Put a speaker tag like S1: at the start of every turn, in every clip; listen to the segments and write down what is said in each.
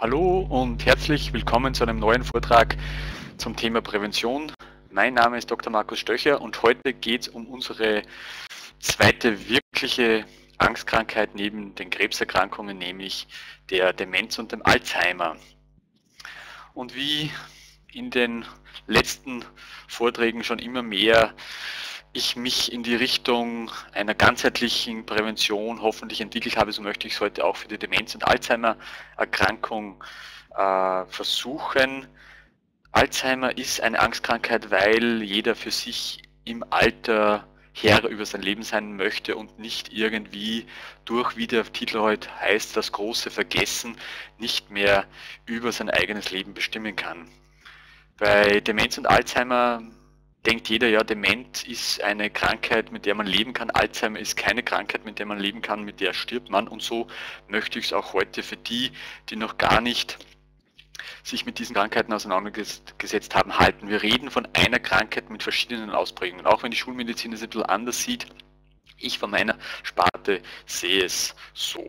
S1: Hallo und herzlich willkommen zu einem neuen Vortrag zum Thema Prävention. Mein Name ist Dr. Markus Stöcher und heute geht es um unsere zweite wirkliche Angstkrankheit neben den Krebserkrankungen, nämlich der Demenz und dem Alzheimer. Und wie in den letzten Vorträgen schon immer mehr ich mich in die Richtung einer ganzheitlichen Prävention hoffentlich entwickelt habe, so möchte ich es heute auch für die Demenz- und Alzheimer-Erkrankung versuchen. Alzheimer ist eine Angstkrankheit, weil jeder für sich im Alter Herr über sein Leben sein möchte und nicht irgendwie durch, wie der Titel heute heißt, das große Vergessen nicht mehr über sein eigenes Leben bestimmen kann. Bei Demenz und Alzheimer denkt jeder, ja, Demenz ist eine Krankheit, mit der man leben kann. Alzheimer ist keine Krankheit, mit der man leben kann, mit der stirbt man. Und so möchte ich es auch heute für die, die noch gar nicht sich mit diesen Krankheiten auseinandergesetzt haben, halten. Wir reden von einer Krankheit mit verschiedenen Ausprägungen. Auch wenn die Schulmedizin es ein bisschen anders sieht, ich von meiner Sparte sehe es so.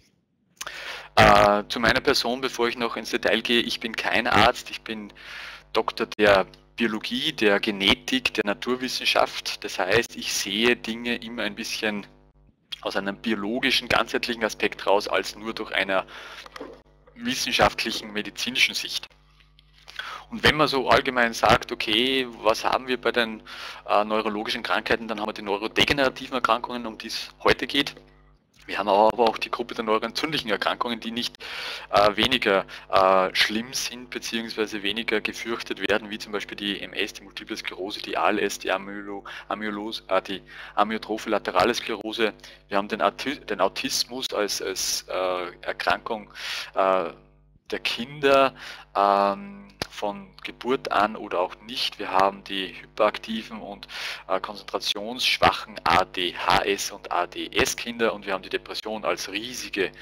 S1: Zu meiner Person, bevor ich noch ins Detail gehe, ich bin kein Arzt, ich bin Doktor der Biologie, der Genetik, der Naturwissenschaft. Das heißt, ich sehe Dinge immer ein bisschen aus einem biologischen, ganzheitlichen Aspekt raus, als nur durch einer wissenschaftlichen, medizinischen Sicht. Und wenn man so allgemein sagt, okay, was haben wir bei den neurologischen Krankheiten, dann haben wir die neurodegenerativen Erkrankungen, um die es heute geht. Wir haben aber auch die Gruppe der neuroentzündlichen Erkrankungen, die nicht weniger schlimm sind bzw. weniger gefürchtet werden, wie zum Beispiel die MS, die Multiple Sklerose, die ALS, die Amyotrophe Laterale Sklerose. Wir haben den Autismus als Erkrankung der Kinder von Geburt an oder auch nicht. Wir haben die hyperaktiven und konzentrationsschwachen ADHS und ADS-Kinder und wir haben die Depression als riesige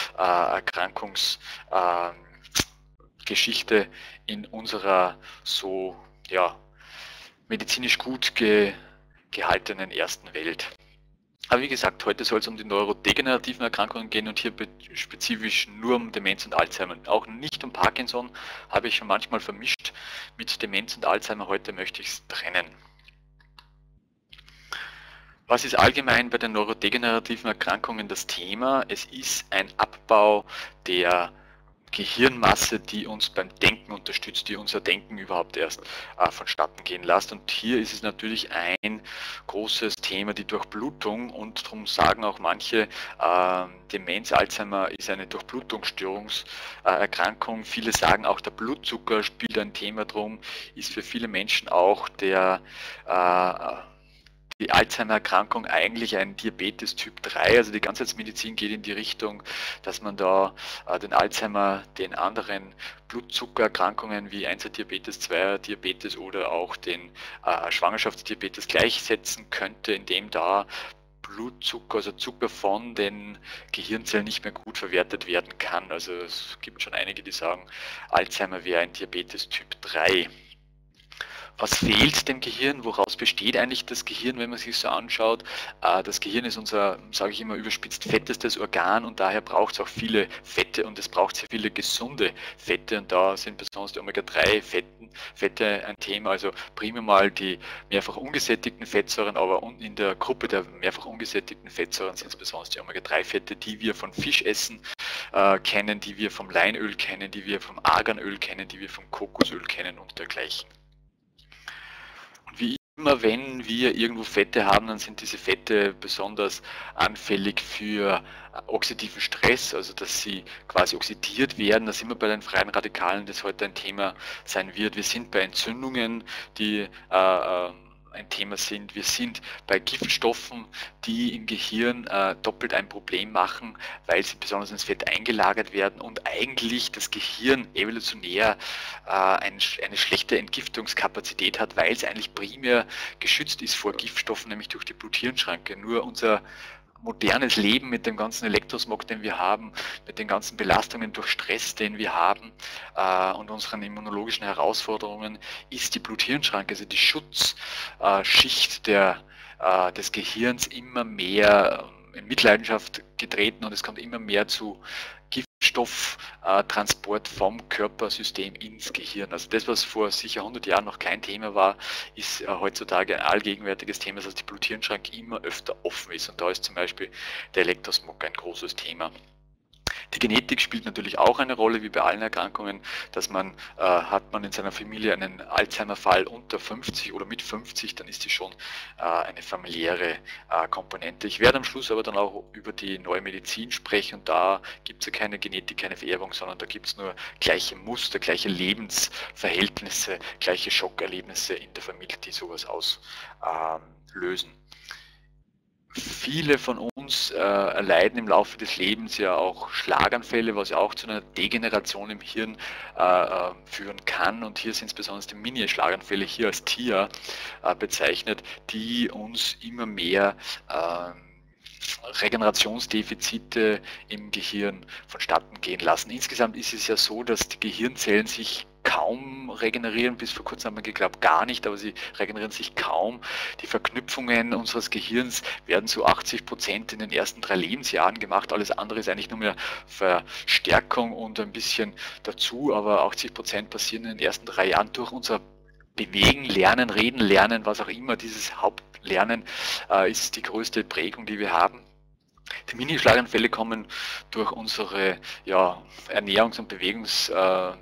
S1: Erkrankungsgeschichte in unserer so medizinisch gut gehaltenen ersten Welt. Aber wie gesagt, heute soll es um die neurodegenerativen Erkrankungen gehen und hier spezifisch nur um Demenz und Alzheimer. Auch nicht um Parkinson, habe ich schon manchmal vermischt mit Demenz und Alzheimer. Heute möchte ich es trennen. Was ist allgemein bei den neurodegenerativen Erkrankungen das Thema? Es ist ein Abbau der Gehirnmasse, die uns beim Denken unterstützt, die unser Denken überhaupt erst vonstatten gehen lässt. Und hier ist es natürlich ein großes Thema, die Durchblutung, und darum sagen auch manche, Demenz, Alzheimer ist eine Durchblutungsstörungserkrankung. Viele sagen auch, der Blutzucker spielt ein Thema drum, ist für viele Menschen auch die Alzheimer-Erkrankung eigentlich ein Diabetes Typ 3, also die Ganzheitsmedizin geht in die Richtung, dass man da den Alzheimer den anderen Blutzuckererkrankungen wie 1er Diabetes, 2er Diabetes oder auch den Schwangerschaftsdiabetes gleichsetzen könnte, indem da Blutzucker, also Zucker von den Gehirnzellen nicht mehr gut verwertet werden kann. Also es gibt schon einige, die sagen, Alzheimer wäre ein Diabetes Typ 3. Was fehlt dem Gehirn? Woraus besteht eigentlich das Gehirn, wenn man sich so anschaut? Das Gehirn ist unser, sage ich immer überspitzt, fettestes Organ und daher braucht es auch viele Fette und es braucht sehr viele gesunde Fette und da sind besonders die Omega-3-Fette ein Thema. Also primär mal die mehrfach ungesättigten Fettsäuren, aber in der Gruppe der mehrfach ungesättigten Fettsäuren sind es besonders die Omega-3-Fette, die wir von Fischessen kennen, die wir vom Leinöl kennen, die wir vom Arganöl kennen, die wir vom Kokosöl kennen und dergleichen. Wie immer, wenn wir irgendwo Fette haben, dann sind diese Fette besonders anfällig für oxidativen Stress, also dass sie quasi oxidiert werden. Da sind wir bei den freien Radikalen, das heute ein Thema sein wird. Wir sind bei Entzündungen, die ein Thema sind. Wir sind bei Giftstoffen, die im Gehirn doppelt ein Problem machen, weil sie besonders ins Fett eingelagert werden und eigentlich das Gehirn evolutionär eine schlechte Entgiftungskapazität hat, weil es eigentlich primär geschützt ist vor Giftstoffen, nämlich durch die Blut-Hirn-Schranke. Nur unser modernes Leben mit dem ganzen Elektrosmog, den wir haben, mit den ganzen Belastungen durch Stress, den wir haben und unseren immunologischen Herausforderungen, ist die Blut-Hirn-Schranke, also die Schutzschicht des Gehirns immer mehr in Mitleidenschaft getreten und es kommt immer mehr zu Nährstofftransport vom Körpersystem ins Gehirn. Also das, was vor sicher 100 Jahren noch kein Thema war, ist heutzutage ein allgegenwärtiges Thema, dass der Blut-Hirn-Schrank immer öfter offen ist. Und da ist zum Beispiel der Elektrosmog ein großes Thema. Die Genetik spielt natürlich auch eine Rolle, wie bei allen Erkrankungen, dass hat man in seiner Familie einen Alzheimer-Fall unter 50 oder mit 50, dann ist die schon eine familiäre Komponente. Ich werde am Schluss aber dann auch über die neue Medizin sprechen und da gibt es ja keine Genetik, keine Vererbung, sondern da gibt es nur gleiche Muster, gleiche Lebensverhältnisse, gleiche Schockerlebnisse in der Familie, die sowas auslösen. Viele von uns erleiden im Laufe des Lebens ja auch Schlaganfälle, was ja auch zu einer Degeneration im Hirn führen kann. Und hier sind es besonders die Mini-Schlaganfälle, hier als TIA bezeichnet, die uns immer mehr Regenerationsdefizite im Gehirn vonstatten gehen lassen. Insgesamt ist es ja so, dass die Gehirnzellen sich kaum regenerieren, bis vor kurzem haben wir geglaubt gar nicht, aber sie regenerieren sich kaum. Die Verknüpfungen unseres Gehirns werden zu 80% in den ersten 3 Lebensjahren gemacht, alles andere ist eigentlich nur mehr Verstärkung und ein bisschen dazu, aber 80% passieren in den ersten 3 Jahren durch unser Bewegen, Lernen, Reden, Lernen, was auch immer, dieses Hauptlernen ist die größte Prägung, die wir haben. Die Mini-Schlaganfälle kommen durch unsere Ernährungs- und Bewegungsstile,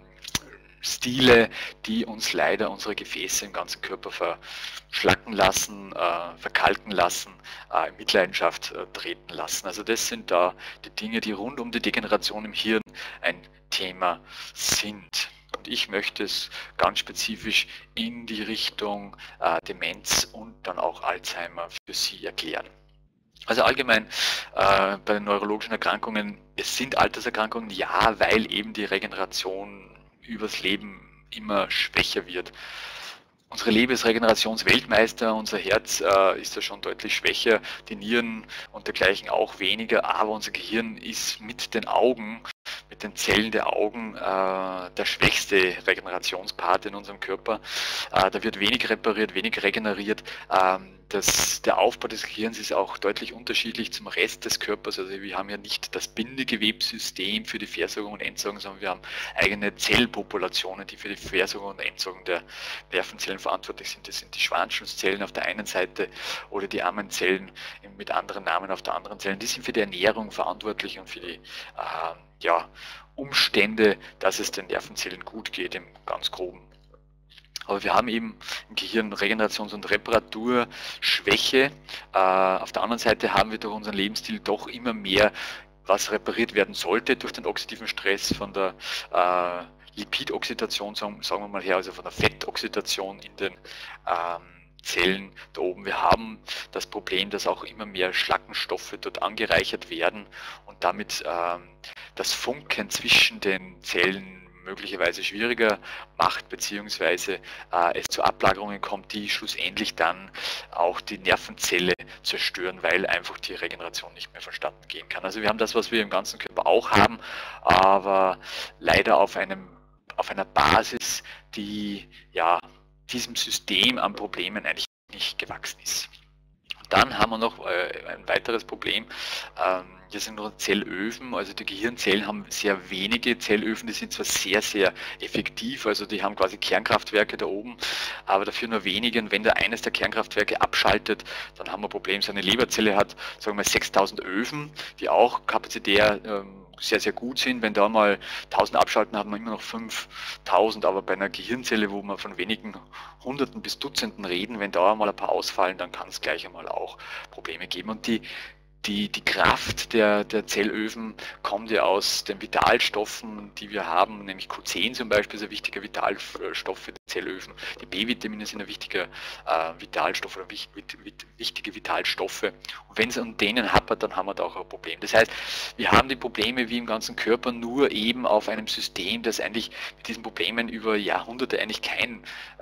S1: die uns leider unsere Gefäße im ganzen Körper verschlacken lassen, verkalken lassen, in Mitleidenschaft treten lassen. Also das sind da die Dinge, die rund um die Degeneration im Hirn ein Thema sind. Und ich möchte es ganz spezifisch in die Richtung Demenz und dann auch Alzheimer für Sie erklären. Also allgemein bei den neurologischen Erkrankungen, es sind Alterserkrankungen, ja, weil eben die Regeneration übers Leben immer schwächer wird. Unsere Leber ist Regenerationsweltmeister, unser Herz ist ja schon deutlich schwächer, die Nieren und dergleichen auch weniger, aber unser Gehirn ist mit den Augen, mit den Zellen der Augen der schwächste Regenerationspart in unserem Körper. Da wird wenig repariert, wenig regeneriert. Der Aufbau des Gehirns ist auch deutlich unterschiedlich zum Rest des Körpers. Also wir haben ja nicht das Bindegewebssystem für die Versorgung und Entsorgung, sondern wir haben eigene Zellpopulationen, die für die Versorgung und Entsorgung der Nervenzellen verantwortlich sind. Das sind die Schwanzschlusszellen auf der einen Seite oder die Ammenzellen mit anderen Namen auf der anderen Seite. Die sind für die Ernährung verantwortlich und für die Umstände, dass es den Nervenzellen gut geht, im ganz Groben. Aber wir haben eben im Gehirn Regenerations- und Reparaturschwäche. Auf der anderen Seite haben wir durch unseren Lebensstil doch immer mehr, was repariert werden sollte durch den oxidativen Stress von der Lipidoxidation, sagen wir mal her, also von der Fettoxidation in den Zellen da oben. Wir haben das Problem, dass auch immer mehr Schlackenstoffe dort angereichert werden und damit das Funken zwischen den Zellen möglicherweise schwieriger macht, beziehungsweise es zu Ablagerungen kommt, die schlussendlich dann auch die Nervenzelle zerstören, weil einfach die Regeneration nicht mehr vonstatten gehen kann. Also wir haben das, was wir im ganzen Körper auch haben, aber leider auf einer Basis, die diesem System an Problemen eigentlich nicht gewachsen ist. Und dann haben wir noch ein weiteres Problem. Das sind unsere Zellöfen, also die Gehirnzellen haben sehr wenige Zellöfen, die sind zwar sehr, sehr effektiv, also die haben quasi Kernkraftwerke da oben, aber dafür nur wenige. Und wenn da eines der Kernkraftwerke abschaltet, dann haben wir ein Problem. So eine Leberzelle hat, sagen wir mal, 6000 Öfen, die auch kapazitär sehr, sehr gut sind. Wenn da mal 1000 abschalten, haben wir immer noch 5000, aber bei einer Gehirnzelle, wo wir von wenigen Hunderten bis Dutzenden reden, wenn da mal ein paar ausfallen, dann kann es gleich einmal auch Probleme geben. Und die Kraft der Zellöfen kommt ja aus den Vitalstoffen, die wir haben, nämlich Q10 zum Beispiel ist ein wichtiger Vitalstoff für die Zellöfen. Die B-Vitamine sind ein wichtiger Vitalstoff oder wichtige Vitalstoffe. Und wenn es an denen hapert, dann haben wir da auch ein Problem. Das heißt, wir haben die Probleme wie im ganzen Körper nur eben auf einem System, das eigentlich mit diesen Problemen über Jahrhunderte eigentlich kein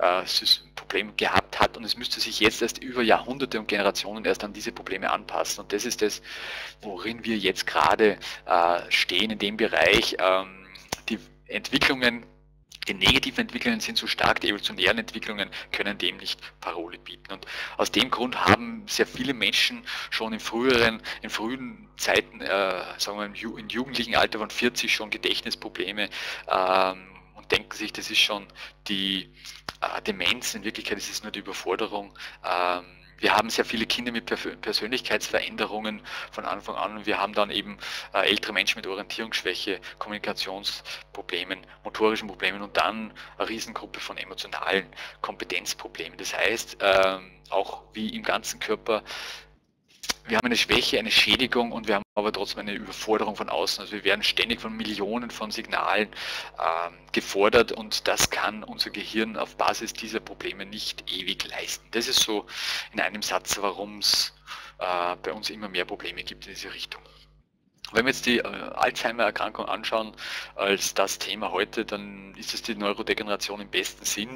S1: Problem gehabt hat und es müsste sich jetzt erst über Jahrhunderte und Generationen erst an diese Probleme anpassen. Und das ist das, worin wir jetzt gerade stehen in dem Bereich. Die Entwicklungen Die negativen Entwicklungen sind so stark, die evolutionären Entwicklungen können dem nicht Parole bieten. Und aus dem Grund haben sehr viele Menschen schon in frühen Zeiten, sagen wir im jugendlichen Alter von 40 schon Gedächtnisprobleme und denken sich, das ist schon die Demenz. In Wirklichkeit ist es nur die Überforderung. Wir haben sehr viele Kinder mit Persönlichkeitsveränderungen von Anfang an und wir haben dann eben ältere Menschen mit Orientierungsschwäche, Kommunikationsproblemen, motorischen Problemen und dann eine Riesengruppe von emotionalen Kompetenzproblemen. Das heißt, auch wie im ganzen Körper, wir haben eine Schwäche, eine Schädigung und wir haben aber trotzdem eine Überforderung von außen. Also wir werden ständig von Millionen von Signalen gefordert und das kann unser Gehirn auf Basis dieser Probleme nicht ewig leisten. Das ist so in einem Satz, warum es bei uns immer mehr Probleme gibt in diese Richtung. Wenn wir jetzt die Alzheimer-Erkrankung anschauen als das Thema heute, dann ist es die Neurodegeneration im besten Sinn.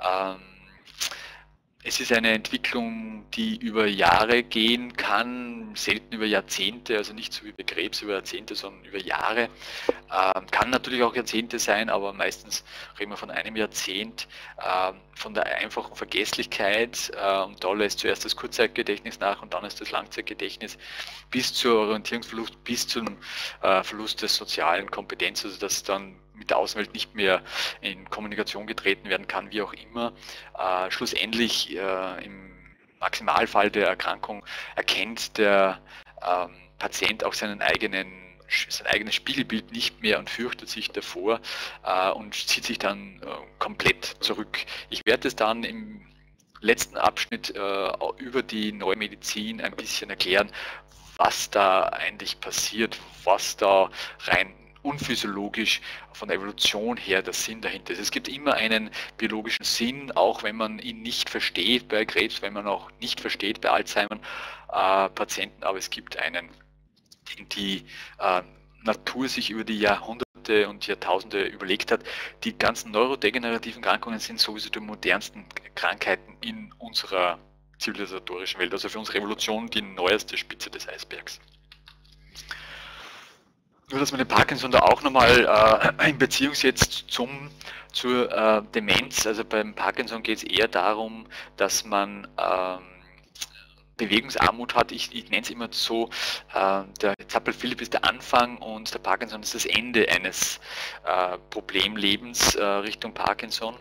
S1: Es ist eine Entwicklung, die über Jahre gehen kann, selten über Jahrzehnte, also nicht so wie bei Krebs über Jahrzehnte, sondern über Jahre. Kann natürlich auch Jahrzehnte sein, aber meistens reden wir von einem Jahrzehnt, von der einfachen Vergesslichkeit, und da lässt zuerst das Kurzzeitgedächtnis nach und dann ist das Langzeitgedächtnis, bis zur Orientierungsverlust, bis zum Verlust des sozialen Kompetenz, also dass dann mit der Außenwelt nicht mehr in Kommunikation getreten werden kann, wie auch immer. Schlussendlich im Maximalfall der Erkrankung erkennt der Patient auch sein eigenes Spiegelbild nicht mehr und fürchtet sich davor und zieht sich dann komplett zurück. Ich werde es dann im letzten Abschnitt über die Neue Medizin ein bisschen erklären, was da eigentlich passiert, was da rein unphysiologisch von der Evolution her der Sinn dahinter ist. Es gibt immer einen biologischen Sinn, auch wenn man ihn nicht versteht bei Krebs, wenn man auch nicht versteht bei Alzheimer-Patienten, aber es gibt einen, den die Natur sich über die Jahrhunderte und Jahrtausende überlegt hat. Die ganzen neurodegenerativen Krankungen sind sowieso die modernsten Krankheiten in unserer zivilisatorischen Welt, also für unsere Evolution die neueste Spitze des Eisbergs. Nur, dass man den Parkinson da auch nochmal in Beziehung setzt zur Demenz. Also beim Parkinson geht es eher darum, dass man Bewegungsarmut hat. Ich nenne es immer so, der Zappel-Philipp ist der Anfang und der Parkinson ist das Ende eines Problemlebens Richtung Parkinson.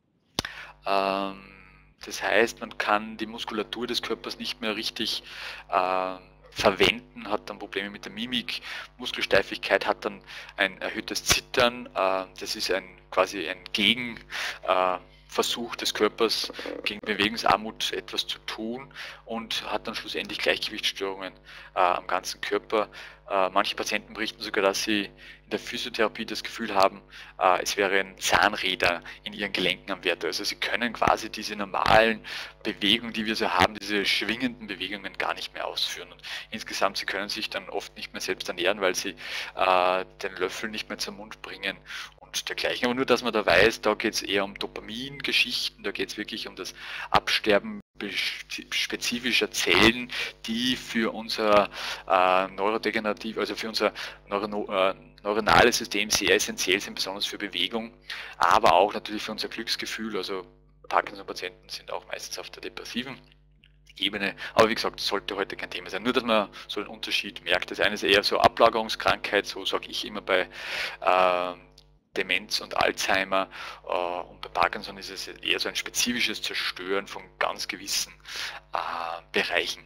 S1: Das heißt, man kann die Muskulatur des Körpers nicht mehr richtig verwenden, hat dann Probleme mit der Mimik, Muskelsteifigkeit, hat dann ein erhöhtes Zittern. Das ist quasi ein Gegenversuch des Körpers gegen Bewegungsarmut etwas zu tun und hat dann schlussendlich Gleichgewichtsstörungen am ganzen Körper. Manche Patienten berichten sogar, dass sie in der Physiotherapie das Gefühl haben, es wären Zahnräder in ihren Gelenken am Werk. Also sie können quasi diese normalen Bewegungen, die wir so haben, diese schwingenden Bewegungen gar nicht mehr ausführen. Und insgesamt, sie können sich dann oft nicht mehr selbst ernähren, weil sie den Löffel nicht mehr zum Mund bringen und dergleichen. Aber nur, dass man da weiß, da geht es eher um Dopamingeschichten, da geht es wirklich um das Absterben spezifischer Zellen, die für unser neurodegenerativ, also für unser neuronales System sehr essentiell sind, besonders für Bewegung, aber auch natürlich für unser Glücksgefühl. Also Parkinson-Patienten sind auch meistens auf der depressiven Ebene, aber wie gesagt, das sollte heute kein Thema sein. Nur, dass man so einen Unterschied merkt. Das eine ist eher so Ablagerungskrankheit, so sage ich immer bei Demenz und Alzheimer, und bei Parkinson ist es eher so ein spezifisches Zerstören von ganz gewissen Bereichen.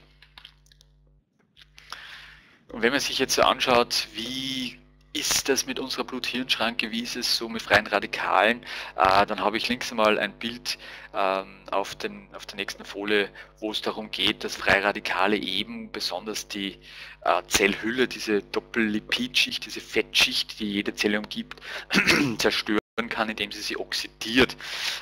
S1: Und wenn man sich jetzt so anschaut, wie ist das mit unserer Blut-Hirn-Schranke, wie ist es so mit freien Radikalen, dann habe ich links einmal ein Bild auf der nächsten Folie, wo es darum geht, dass freie Radikale eben besonders die Zellhülle, diese Doppellipidschicht, diese Fettschicht, die jede Zelle umgibt, zerstören kann, indem sie oxidiert.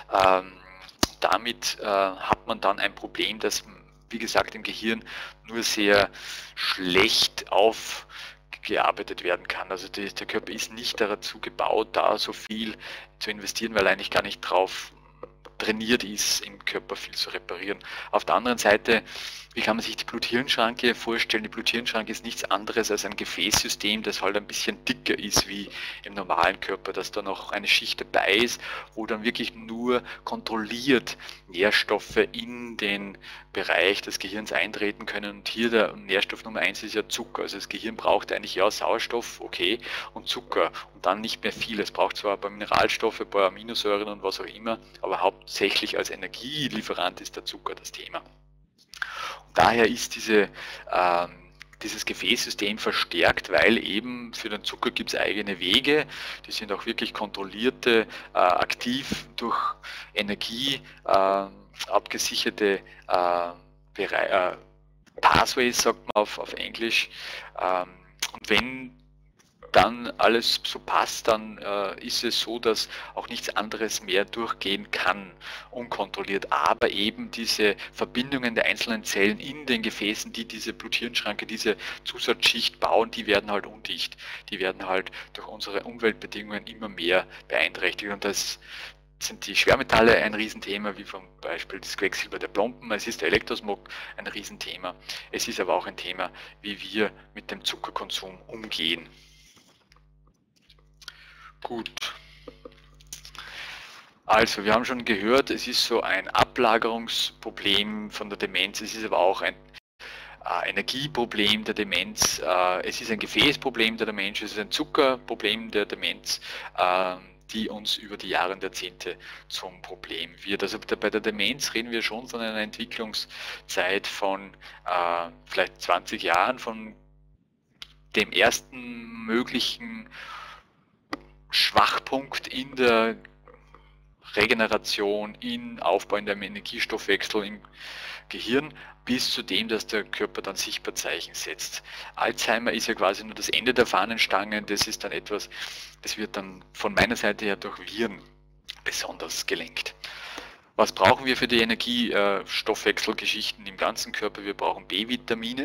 S1: Damit hat man dann ein Problem, das, wie gesagt, im Gehirn nur sehr schlecht aufgearbeitet werden kann. Also der Körper ist nicht dazu gebaut, da so viel zu investieren, weil er eigentlich gar nicht drauf trainiert ist, im Körper viel zu reparieren. Auf der anderen Seite, wie kann man sich die Blut-Hirn-Schranke vorstellen? Die Blut-Hirn-Schranke ist nichts anderes als ein Gefäßsystem, das halt ein bisschen dicker ist wie im normalen Körper, dass da noch eine Schicht dabei ist, wo dann wirklich nur kontrolliert Nährstoffe in den Bereich des Gehirns eintreten können. Und hier der Nährstoff Nummer 1 ist ja Zucker. Also das Gehirn braucht eigentlich ja Sauerstoff, okay, und Zucker und dann nicht mehr viel. Es braucht zwar ein paar Mineralstoffe, ein paar Aminosäuren und was auch immer, aber hauptsächlich als Energielieferant ist der Zucker das Thema. Daher ist dieses Gefäßsystem verstärkt, weil eben für den Zucker gibt es eigene Wege, die sind auch wirklich kontrollierte, aktiv durch Energie abgesicherte Pathways, sagt man auf Englisch. Und wenn dann alles so passt, dann ist es so, dass auch nichts anderes mehr durchgehen kann, unkontrolliert. Aber eben diese Verbindungen der einzelnen Zellen in den Gefäßen, die diese Blut-Hirn-Schranke, diese Zusatzschicht bauen, die werden halt undicht. Die werden halt durch unsere Umweltbedingungen immer mehr beeinträchtigt. Und das sind die Schwermetalle ein Riesenthema, wie zum Beispiel das Quecksilber der Plomben. Es ist der Elektrosmog ein Riesenthema. Es ist aber auch ein Thema, wie wir mit dem Zuckerkonsum umgehen. Gut, also wir haben schon gehört, es ist so ein Ablagerungsproblem von der Demenz, es ist aber auch ein Energieproblem der Demenz, es ist ein Gefäßproblem der Demenz, es ist ein Zuckerproblem der Demenz, die uns über die Jahre und Jahrzehnte zum Problem wird. Also bei der Demenz reden wir schon von einer Entwicklungszeit von vielleicht 20 Jahren, von dem ersten möglichen Schwachpunkt in der Regeneration, in Aufbau in dem Energiestoffwechsel im Gehirn, bis zu dem, dass der Körper dann sichtbar Zeichen setzt. Alzheimer ist ja quasi nur das Ende der Fahnenstange, das ist dann etwas, das wird dann von meiner Seite her durch Viren besonders gelenkt. Was brauchen wir für die Energiestoffwechselgeschichten im ganzen Körper? Wir brauchen B-Vitamine.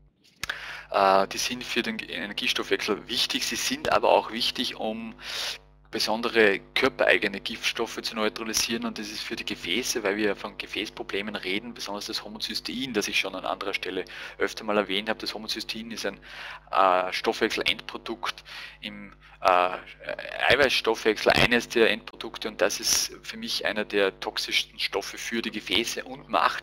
S1: Die sind für den Energiestoffwechsel wichtig, sie sind aber auch wichtig, um besondere körpereigene Giftstoffe zu neutralisieren, und das ist für die Gefäße, weil wir von Gefäßproblemen reden, besonders das Homozystein, das ich schon an anderer Stelle öfter mal erwähnt habe. Das Homozystein ist ein Stoffwechselendprodukt im Eiweißstoffwechsel, eines der Endprodukte, und das ist für mich einer der toxischsten Stoffe für die Gefäße und macht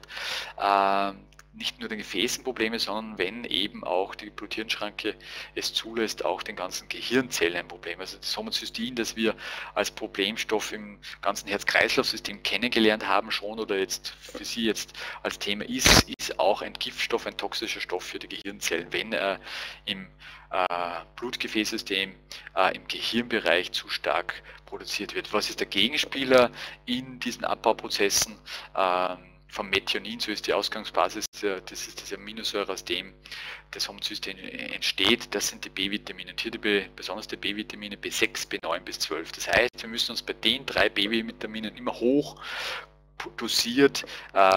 S1: nicht nur den Gefäßen Probleme, sondern wenn eben auch die Blut-Hirn-Schranke es zulässt, auch den ganzen Gehirnzellen ein Problem. Also das Homozystein, das wir als Problemstoff im ganzen Herz-Kreislauf-System kennengelernt haben schon oder jetzt für Sie jetzt als Thema ist auch ein Giftstoff, ein toxischer Stoff für die Gehirnzellen, wenn er im Blutgefäßsystem im Gehirnbereich zu stark produziert wird. Was ist der Gegenspieler in diesen Abbauprozessen? Vom Methionin, so ist die Ausgangsbasis, das ist diese Aminosäure, aus dem das Homozystein entsteht, das sind die B-Vitamine. Und hier besonders die B-Vitamine B6, B9 bis 12. Das heißt, wir müssen uns bei den 3 B-Vitaminen immer hoch dosiert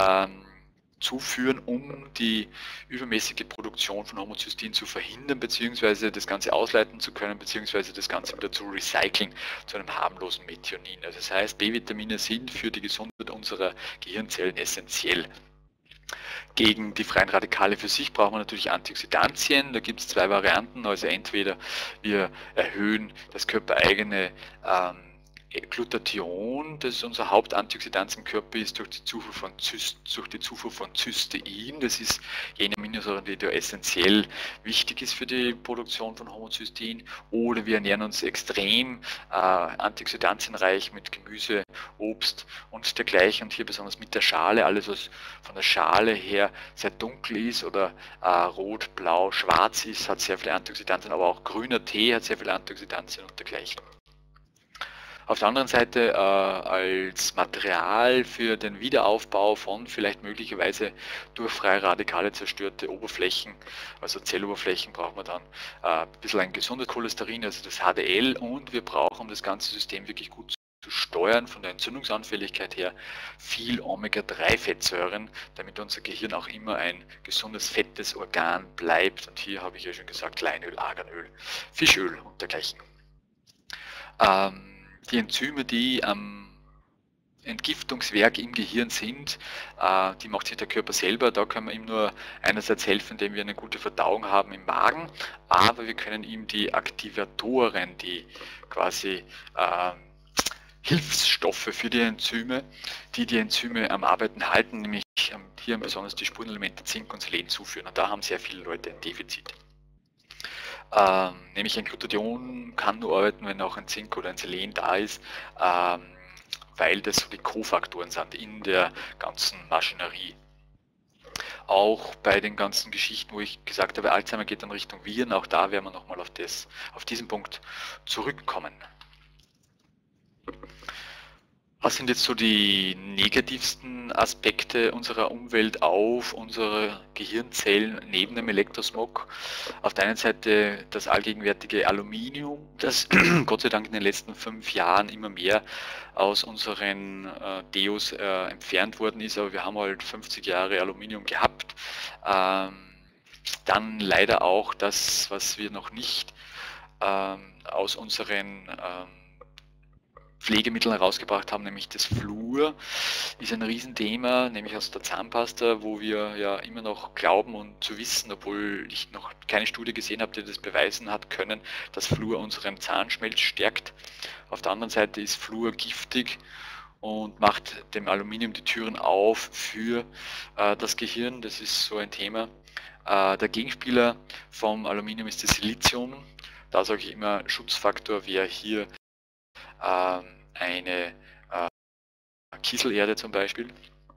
S1: zuführen, um die übermäßige Produktion von Homozystein zu verhindern, beziehungsweise das Ganze ausleiten zu können, beziehungsweise das Ganze wieder zu recyceln zu einem harmlosen Methionin. Also das heißt, B-Vitamine sind für die Gesundheit unserer Gehirnzellen essentiell. Gegen die freien Radikale für sich brauchen wir natürlich Antioxidantien. Da gibt es 2 Varianten. Also entweder wir erhöhen das körpereigene Glutathion, das unser Hauptantioxidant im Körper ist, durch die Zufuhr von Cystein. Das ist jene Aminosäure, die da essentiell wichtig ist für die Produktion von Homozystein. Oder wir ernähren uns extrem antioxidantienreich mit Gemüse, Obst und dergleichen. Und hier besonders mit der Schale. Alles, was von der Schale her sehr dunkel ist oder rot, blau, schwarz ist, hat sehr viele Antioxidantien. Aber auch grüner Tee hat sehr viele Antioxidantien und dergleichen. Auf der anderen Seite als Material für den Wiederaufbau von vielleicht möglicherweise durch freie Radikale zerstörte Oberflächen, also Zelloberflächen, brauchen wir dann ein bisschen ein gesundes Cholesterin, also das HDL, und wir brauchen, um das ganze System wirklich gut zu steuern, von der Entzündungsanfälligkeit her, viel Omega-3-Fettsäuren, damit unser Gehirn auch immer ein gesundes, fettes Organ bleibt. Und hier habe ich ja schon gesagt, Leinöl, Arganöl, Fischöl und dergleichen. Die Enzyme, die am Entgiftungswerk im Gehirn sind, die macht sich der Körper selber. Da können wir ihm nur einerseits helfen, indem wir eine gute Verdauung haben im Magen, aber wir können ihm die Aktivatoren, die quasi Hilfsstoffe für die Enzyme, die Enzyme am Arbeiten halten, nämlich hier besonders die Spurenelemente Zink und Selen zuführen. Und da haben sehr viele Leute ein Defizit. Nämlich ein Glutathion kann nur arbeiten, wenn auch ein Zink oder ein Selen da ist, weil das so die Kofaktoren sind in der ganzen Maschinerie. Auch bei den ganzen Geschichten, wo ich gesagt habe, Alzheimer geht dann Richtung Viren, auch da werden wir nochmal auf diesen Punkt zurückkommen. Was sind jetzt so die negativsten Aspekte unserer Umwelt auf unsere Gehirnzellen neben dem Elektrosmog? Auf der einen Seite das allgegenwärtige Aluminium, das Gott sei Dank in den letzten 5 Jahren immer mehr aus unseren Deos entfernt worden ist, aber wir haben halt 50 Jahre Aluminium gehabt. Dann leider auch das, was wir noch nicht aus unseren Pflegemittel herausgebracht haben, nämlich das Fluor, ist ein Riesenthema, nämlich aus der Zahnpasta, wo wir ja immer noch glauben und zu wissen, obwohl ich noch keine Studie gesehen habe, die das beweisen hat können, dass Fluor unseren Zahnschmelz stärkt. Auf der anderen Seite ist Fluor giftig und macht dem Aluminium die Türen auf für das Gehirn. Das ist so ein Thema. Der Gegenspieler vom Aluminium ist das Silizium. Da sage ich immer, Schutzfaktor wäre hier eine Kieselerde zum Beispiel.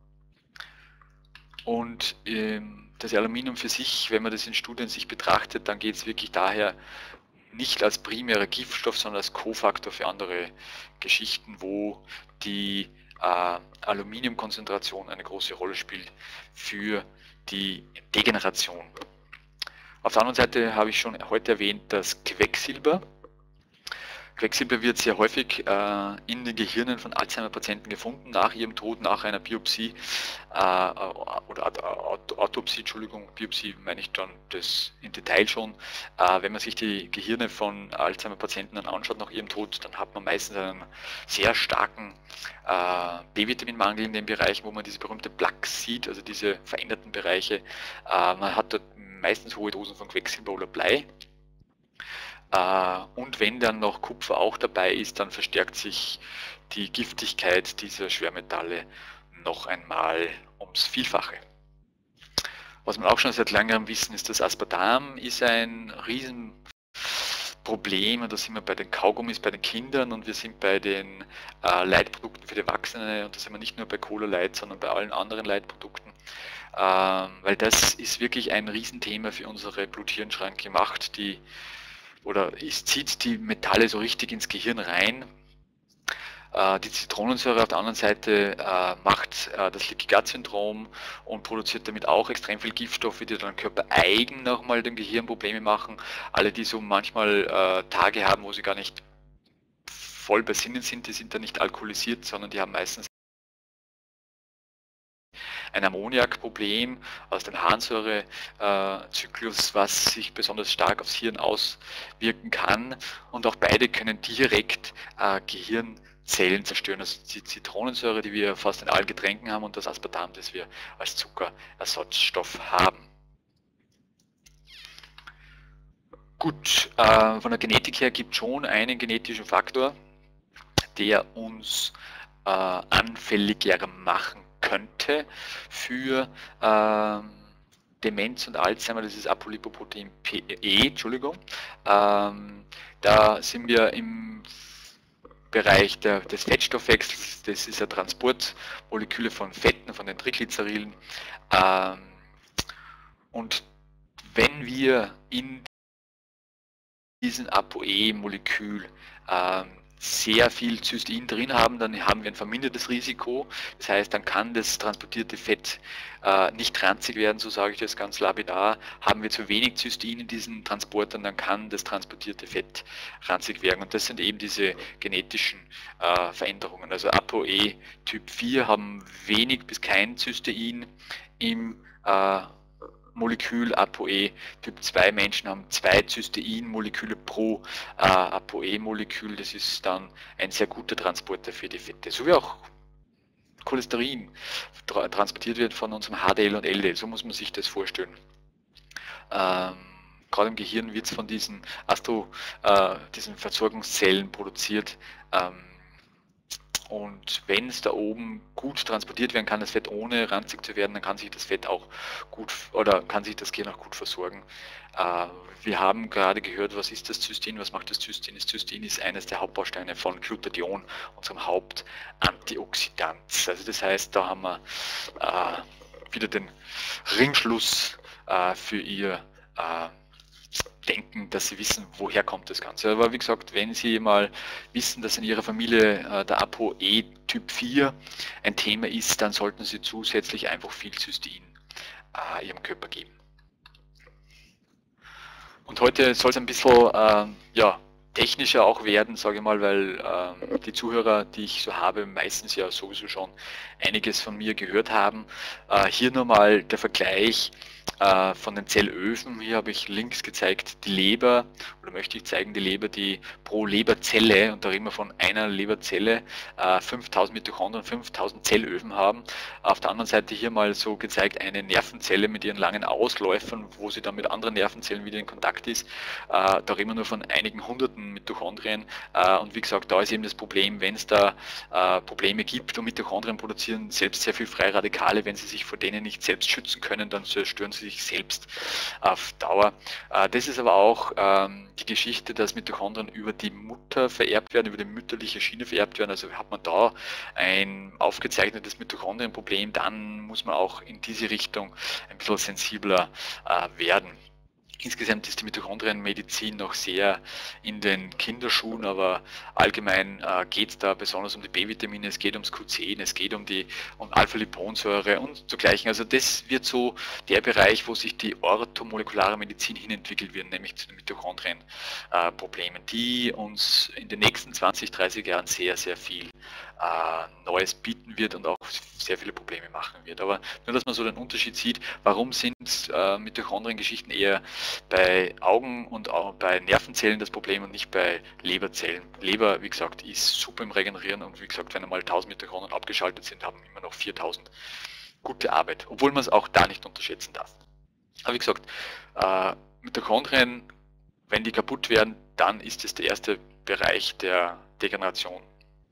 S1: Und das Aluminium für sich, wenn man das in Studien sich betrachtet, dann geht es wirklich daher nicht als primärer Giftstoff, sondern als Kofaktor für andere Geschichten, wo die Aluminiumkonzentration eine große Rolle spielt für die Degeneration. Auf der anderen Seite habe ich schon heute erwähnt, das Quecksilber. Quecksilber wird sehr häufig in den Gehirnen von Alzheimer-Patienten gefunden, nach ihrem Tod, nach einer Biopsie oder Autopsie, Entschuldigung, Biopsie meine ich dann das in Detail schon. Wenn man sich die Gehirne von Alzheimer-Patienten dann anschaut nach ihrem Tod, dann hat man meistens einen sehr starken B-Vitaminmangel in den Bereichen, wo man diese berühmte Plaque sieht, also diese veränderten Bereiche. Man hat dort meistens hohe Dosen von Quecksilber oder Blei. Und wenn dann noch Kupfer auch dabei ist, dann verstärkt sich die Giftigkeit dieser Schwermetalle noch einmal ums Vielfache. Was man auch schon seit längerem wissen, ist, dass Aspartam ist ein Riesenproblem, und da sind wir bei den Kaugummis, bei den Kindern, und wir sind bei den Leitprodukten für die Erwachsenen, und da sind wir nicht nur bei Cola Light, sondern bei allen anderen Leitprodukten, weil das ist wirklich ein Riesenthema für unsere Blut-Hirn-Schranke gemacht, es zieht die Metalle so richtig ins Gehirn rein. Die Zitronensäure auf der anderen Seite macht das Leaky Gut Syndrom und produziert damit auch extrem viel Giftstoffe, die dann körpereigen nochmal dem Gehirn Probleme machen. Alle, die so manchmal Tage haben, wo sie gar nicht voll bei Sinnen sind, die sind dann nicht alkoholisiert, sondern die haben meistens ein Ammoniakproblem aus dem Harnsäurezyklus, was sich besonders stark aufs Hirn auswirken kann, und auch beide können direkt Gehirnzellen zerstören. Also die Zitronensäure, die wir fast in allen Getränken haben, und das Aspartam, das wir als Zuckerersatzstoff haben. Gut, von der Genetik her gibt es schon einen genetischen Faktor, der uns anfälliger machen könnte für Demenz und Alzheimer. Das ist Apolipoprotein E, Entschuldigung. Da sind wir im Bereich des Fettstoffwechsels. Das ist ja Transportmoleküle von Fetten, von den Triglyceriden. Und wenn wir in diesem ApoE-Molekül sehr viel Cystein drin haben, dann haben wir ein vermindertes Risiko. Das heißt, dann kann das transportierte Fett nicht ranzig werden, so sage ich das ganz lapidar. Haben wir zu wenig Cystein in diesen Transportern, dann kann das transportierte Fett ranzig werden. Und das sind eben diese genetischen Veränderungen. Also ApoE Typ 4 haben wenig bis kein Cystein im Molekül. ApoE Typ 2 Menschen haben 2 Cystein-Moleküle pro ApoE-Molekül. Das ist dann ein sehr guter Transporter für die Fette. So wie auch Cholesterin transportiert wird von unserem HDL und LDL. So muss man sich das vorstellen. Gerade im Gehirn wird es von diesen diesen Versorgungszellen produziert. Und wenn es da oben gut transportiert werden kann, das Fett ohne ranzig zu werden, dann kann sich das Fett auch gut oder kann sich das Gehirn auch gut versorgen. Wir haben gerade gehört, was ist das Cystein, was macht das Cystein? Das Cystein ist eines der Hauptbausteine von Glutathion, unserem Hauptantioxidant. Also das heißt, da haben wir wieder den Ringschluss für ihr denken, dass sie wissen, woher kommt das Ganze. Aber wie gesagt, wenn Sie mal wissen, dass in Ihrer Familie der ApoE Typ 4 ein Thema ist, dann sollten Sie zusätzlich einfach viel Cystein Ihrem Körper geben. Und heute soll es ein bisschen technischer auch werden, sage ich mal, weil die Zuhörer, die ich so habe, meistens ja sowieso schon einiges von mir gehört haben. Hier nochmal der Vergleich von den Zellöfen. Hier habe ich links gezeigt die Leber, oder möchte ich zeigen die Leber, die pro Leberzelle, und da reden wir von einer Leberzelle, 5000 Mitochondrien, 5000 Zellöfen haben. Auf der anderen Seite hier mal so gezeigt eine Nervenzelle mit ihren langen Ausläufern, wo sie dann mit anderen Nervenzellen wieder in Kontakt ist. Da reden wir nur von einigen hunderten Mitochondrien, und wie gesagt, da ist eben das Problem, wenn es da Probleme gibt, und Mitochondrien produzieren selbst sehr viel freie Radikale, wenn sie sich vor denen nicht selbst schützen können, dann zerstören sie sich selbst auf Dauer. Das ist aber auch die Geschichte, dass Mitochondrien über die Mutter vererbt werden, über die mütterliche Schiene vererbt werden. Also hat man da ein aufgezeichnetes Mitochondrienproblem, dann muss man auch in diese Richtung ein bisschen sensibler werden. Insgesamt ist die Mitochondrienmedizin noch sehr in den Kinderschuhen, aber allgemein geht es da besonders um die B-Vitamine, es geht ums Q10, es geht um Alpha-Liponsäure und dergleichen. Also das wird so der Bereich, wo sich die orthomolekulare Medizin hinentwickelt wird, nämlich zu den Mitochondrienproblemen, die uns in den nächsten 20, 30 Jahren sehr, sehr viel Neues bieten wird und auch sehr viele Probleme machen wird. Aber nur, dass man so den Unterschied sieht, warum sind Mitochondriengeschichten eher bei Augen und auch bei Nervenzellen das Problem und nicht bei Leberzellen. Leber, wie gesagt, ist super im Regenerieren, und wie gesagt, wenn einmal 1000 Mitochondrien abgeschaltet sind, haben immer noch 4000. Gute Arbeit, obwohl man es auch da nicht unterschätzen darf. Aber wie gesagt, Mitochondrien, wenn die kaputt werden, dann ist es der erste Bereich der Degeneration.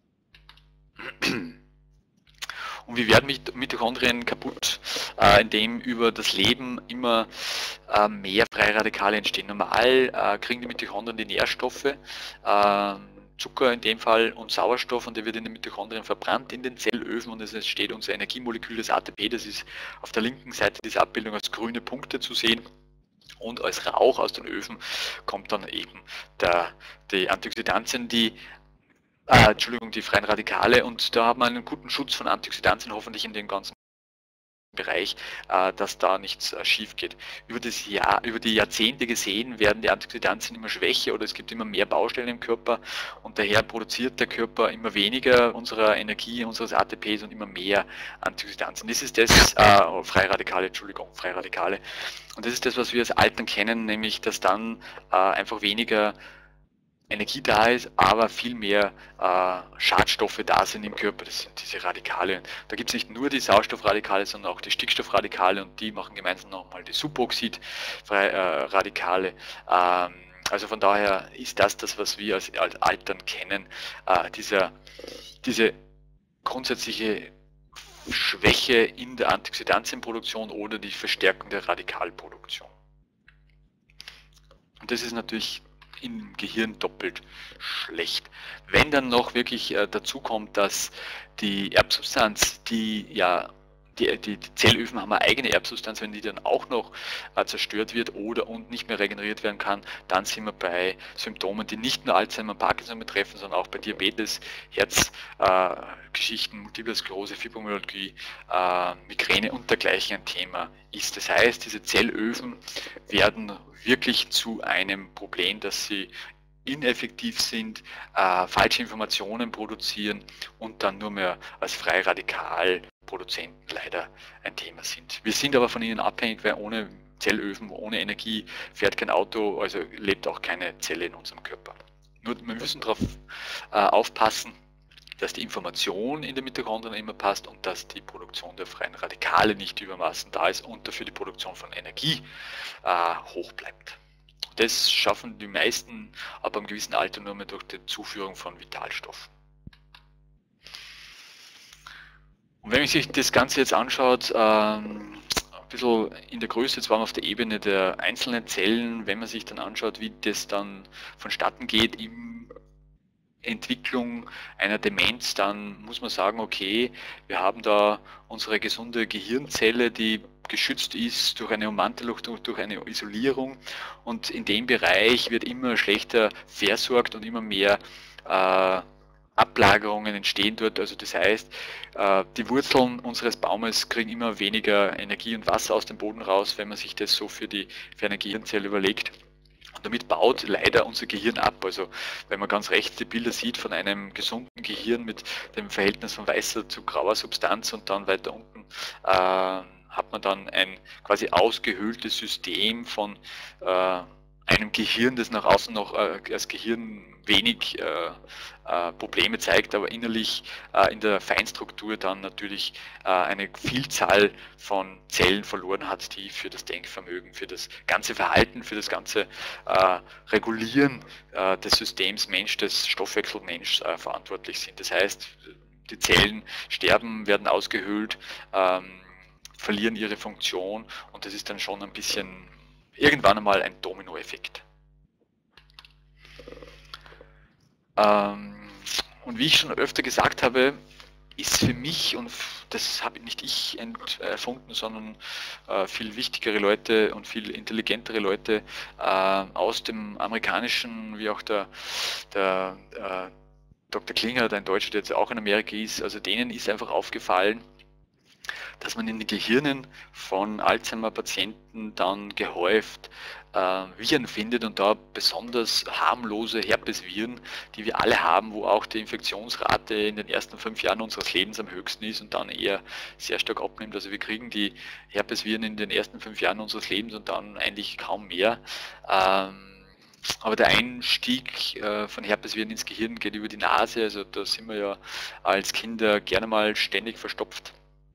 S1: Und wie werden Mitochondrien kaputt? Indem über das Leben immer mehr freie Radikale entstehen. Normal kriegen die Mitochondrien die Nährstoffe, Zucker in dem Fall und Sauerstoff, und der wird in den Mitochondrien verbrannt in den Zellöfen, und es entsteht unser Energiemolekül, das ATP, das ist auf der linken Seite dieser Abbildung als grüne Punkte zu sehen. Und als Rauch aus den Öfen kommt dann eben die Antioxidantien, die freien Radikale, und da haben wir einen guten Schutz von Antioxidantien hoffentlich in den ganzen Bereich, dass da nichts schief geht. Über die Jahrzehnte gesehen werden die Antioxidantien immer schwächer, oder es gibt immer mehr Baustellen im Körper, und daher produziert der Körper immer weniger unserer Energie, unseres ATPs, und immer mehr Antioxidantien. Das ist das, freie Radikale. Und das ist das, was wir als Altern kennen, nämlich dass dann einfach weniger Energie da ist, aber viel mehr Schadstoffe da sind im Körper. Das sind diese Radikale. Da gibt es nicht nur die Sauerstoffradikale, sondern auch die Stickstoffradikale, und die machen gemeinsam nochmal die Superoxidradikale. Also von daher ist das, was wir als Altern kennen, diese grundsätzliche Schwäche in der Antioxidantienproduktion oder die Verstärkung der Radikalproduktion. Und das ist natürlich im Gehirn doppelt schlecht. Wenn dann noch wirklich dazu kommt, dass die Erbsubstanz, die Zellöfen haben eine eigene Erbsubstanz, wenn die dann auch noch zerstört wird und nicht mehr regeneriert werden kann, dann sind wir bei Symptomen, die nicht nur Alzheimer und Parkinson betreffen, sondern auch bei Diabetes, Herzgeschichten, Multiple Sklerose, Fibromyalgie, Migräne und dergleichen ein Thema ist. Das heißt, diese Zellöfen werden wirklich zu einem Problem, dass sie ineffektiv sind, falsche Informationen produzieren und dann nur mehr als Freiradikalproduzenten leider ein Thema sind. Wir sind aber von ihnen abhängig, weil ohne Zellöfen, ohne Energie fährt kein Auto, also lebt auch keine Zelle in unserem Körper. Nur wir müssen darauf aufpassen, dass die Information in den Mitochondrien immer passt und dass die Produktion der freien Radikale nicht übermaßen da ist und dafür die Produktion von Energie hoch bleibt. Das schaffen die meisten ab einem gewissen Alter nur mehr durch die Zuführung von Vitalstoffen. Und wenn man sich das Ganze jetzt anschaut, ein bisschen in der Größe, zwar auf der Ebene der einzelnen Zellen, wenn man sich dann anschaut, wie das dann vonstatten geht in Entwicklung einer Demenz, dann muss man sagen, okay, wir haben da unsere gesunde Gehirnzelle, die geschützt ist durch eine Ummantelung, durch eine Isolierung, und in dem Bereich wird immer schlechter versorgt und immer mehr Ablagerungen entstehen dort. Also das heißt, die Wurzeln unseres Baumes kriegen immer weniger Energie und Wasser aus dem Boden raus, wenn man sich das so für eine Gehirnzelle überlegt. Und damit baut leider unser Gehirn ab. Also wenn man ganz rechts die Bilder sieht von einem gesunden Gehirn mit dem Verhältnis von weißer zu grauer Substanz, und dann weiter unten hat man dann ein quasi ausgehöhltes System von einem Gehirn, das nach außen noch als Gehirn wenig Probleme zeigt, aber innerlich in der Feinstruktur dann natürlich eine Vielzahl von Zellen verloren hat, die für das Denkvermögen, für das ganze Verhalten, für das ganze Regulieren des Systems Mensch, des Stoffwechselmensch verantwortlich sind. Das heißt, die Zellen sterben, werden ausgehöhlt, verlieren ihre Funktion, und das ist dann schon ein bisschen irgendwann einmal ein Dominoeffekt. Und wie ich schon öfter gesagt habe, ist für mich, und das habe nicht ich erfunden, sondern viel wichtigere Leute und viel intelligentere Leute aus dem amerikanischen, wie auch der Dr. Klinger, ein Deutscher, der jetzt auch in Amerika ist, also denen ist einfach aufgefallen, dass man in den Gehirnen von Alzheimer-Patienten dann gehäuft Viren findet, und da besonders harmlose Herpesviren, die wir alle haben, wo auch die Infektionsrate in den ersten 5 Jahren unseres Lebens am höchsten ist und dann eher sehr stark abnimmt. Also wir kriegen die Herpesviren in den ersten 5 Jahren unseres Lebens und dann eigentlich kaum mehr. Aber der Einstieg von Herpesviren ins Gehirn geht über die Nase, also da sind wir ja als Kinder gerne mal ständig verstopft.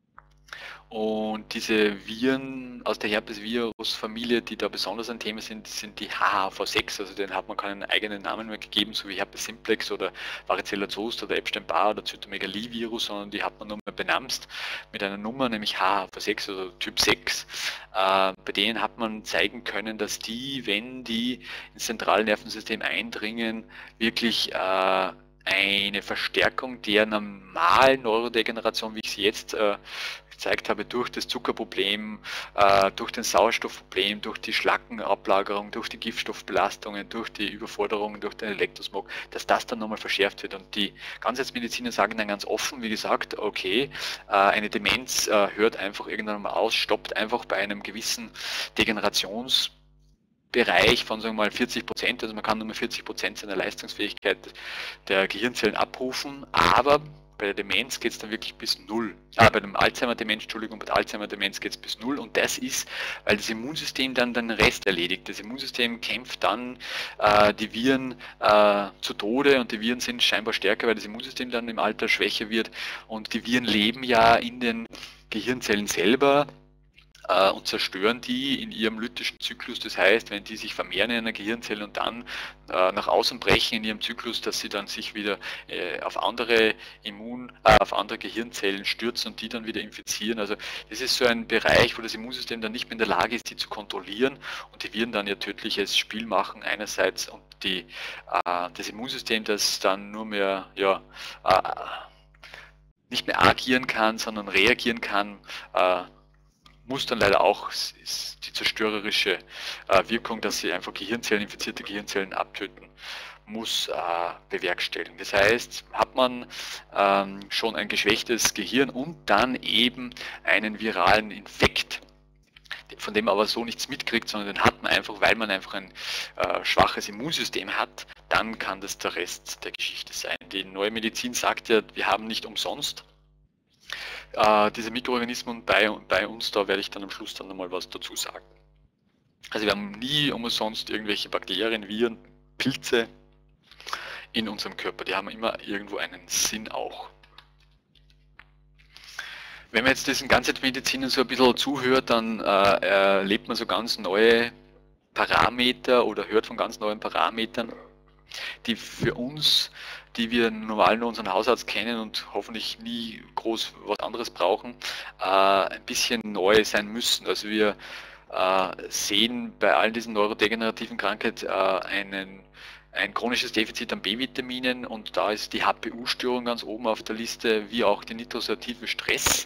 S1: Und diese Viren aus der Herpesvirus-Familie, die da besonders ein Thema sind, sind die HHV6, also denen hat man keinen eigenen Namen mehr gegeben, so wie Herpes simplex oder Varicella zoster oder Epstein-Barr oder Zytomegalivirus, sondern die hat man nur mehr benamst mit einer Nummer, nämlich HHV6 oder Typ 6. Bei denen hat man zeigen können, dass die, wenn die ins zentrale Nervensystem eindringen, wirklich eine Verstärkung der normalen Neurodegeneration, wie ich sie jetzt gezeigt habe, durch das Zuckerproblem, durch den Sauerstoffproblem, durch die Schlackenablagerung, durch die Giftstoffbelastungen, durch die Überforderungen, durch den Elektrosmog, dass das dann nochmal verschärft wird. Und die Ganzheitsmediziner sagen dann ganz offen, wie gesagt, okay, eine Demenz hört einfach irgendwann mal aus, stoppt einfach bei einem gewissen Degenerationsbereich von, sagen wir mal, 40%, also man kann nur mal 40% seiner Leistungsfähigkeit der Gehirnzellen abrufen, aber bei der Demenz geht es dann wirklich bis 0. Bei dem Alzheimer-Demenz, Entschuldigung, bei der Alzheimer-Demenz geht es bis 0, und das ist, weil das Immunsystem dann den Rest erledigt. Das Immunsystem kämpft dann die Viren zu Tode, und die Viren sind scheinbar stärker, weil das Immunsystem dann im Alter schwächer wird, und die Viren leben ja in den Gehirnzellen selber und zerstören die in ihrem lytischen Zyklus. Das heißt, wenn die sich vermehren in einer Gehirnzelle und dann nach außen brechen in ihrem Zyklus, dass sie dann sich wieder auf andere Gehirnzellen stürzen und die dann wieder infizieren. Also das ist so ein Bereich, wo das Immunsystem dann nicht mehr in der Lage ist, die zu kontrollieren, und die Viren dann ihr tödliches Spiel machen einerseits, und das Immunsystem, das dann nur mehr nicht mehr agieren kann, sondern reagieren kann, muss dann leider auch ist die zerstörerische Wirkung, dass sie einfach infizierte Gehirnzellen abtöten muss, bewerkstelligen. Das heißt, hat man schon ein geschwächtes Gehirn und dann eben einen viralen Infekt, von dem man aber so nichts mitkriegt, sondern den hat man einfach, weil man einfach ein schwaches Immunsystem hat, dann kann das der Rest der Geschichte sein. Die neue Medizin sagt ja, wir haben nicht umsonst diese Mikroorganismen bei uns, da werde ich dann am Schluss dann nochmal was dazu sagen. Also wir haben nie umsonst irgendwelche Bakterien, Viren, Pilze in unserem Körper. Die haben immer irgendwo einen Sinn auch. Wenn man jetzt diesen Ganzheitsmedizin so ein bisschen zuhört, dann erlebt man so ganz neue Parameter oder hört von ganz neuen Parametern, die für uns, die wir normal nur unseren Hausarzt kennen und hoffentlich nie groß was anderes brauchen, ein bisschen neu sein müssen. Also wir sehen bei all diesen neurodegenerativen Krankheiten ein chronisches Defizit an B-Vitaminen, und da ist die HPU-Störung ganz oben auf der Liste, wie auch der nitrosative Stress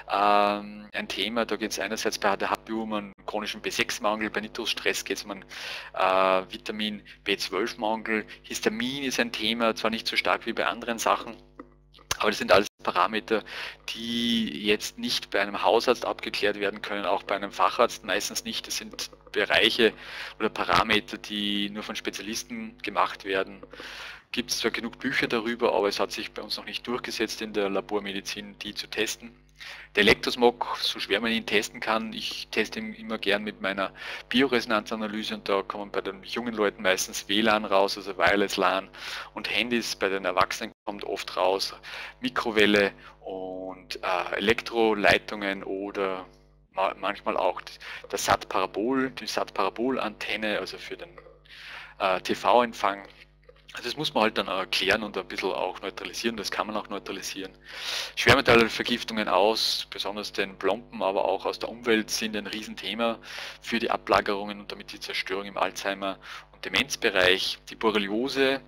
S1: ein Thema. Da geht es einerseits bei der HPU um einen chronischen B6-Mangel, bei Nitrostress geht es um einen Vitamin B12-Mangel, Histamin ist ein Thema, zwar nicht so stark wie bei anderen Sachen, aber das sind alles Parameter, die jetzt nicht bei einem Hausarzt abgeklärt werden können, auch bei einem Facharzt meistens nicht. Das sind Bereiche oder Parameter, die nur von Spezialisten gemacht werden. Gibt es zwar genug Bücher darüber, aber es hat sich bei uns noch nicht durchgesetzt in der Labormedizin, die zu testen. Der Elektrosmog, so schwer man ihn testen kann, ich teste ihn immer gern mit meiner Bioresonanzanalyse, und da kommen bei den jungen Leuten meistens WLAN raus, also Wireless LAN, und Handys. Bei den Erwachsenen kommt oft raus Mikrowelle und Elektroleitungen oder manchmal auch das SAT-Parabol, die SAT-Parabol-Antenne, also für den TV-Empfang. Also das muss man halt dann erklären und ein bisschen auch neutralisieren, das kann man auch neutralisieren. Schwermetallvergiftungen aus, besonders den Plomben, aber auch aus der Umwelt, sind ein Riesenthema für die Ablagerungen und damit die Zerstörung im Alzheimer- und Demenzbereich. Die Borreliose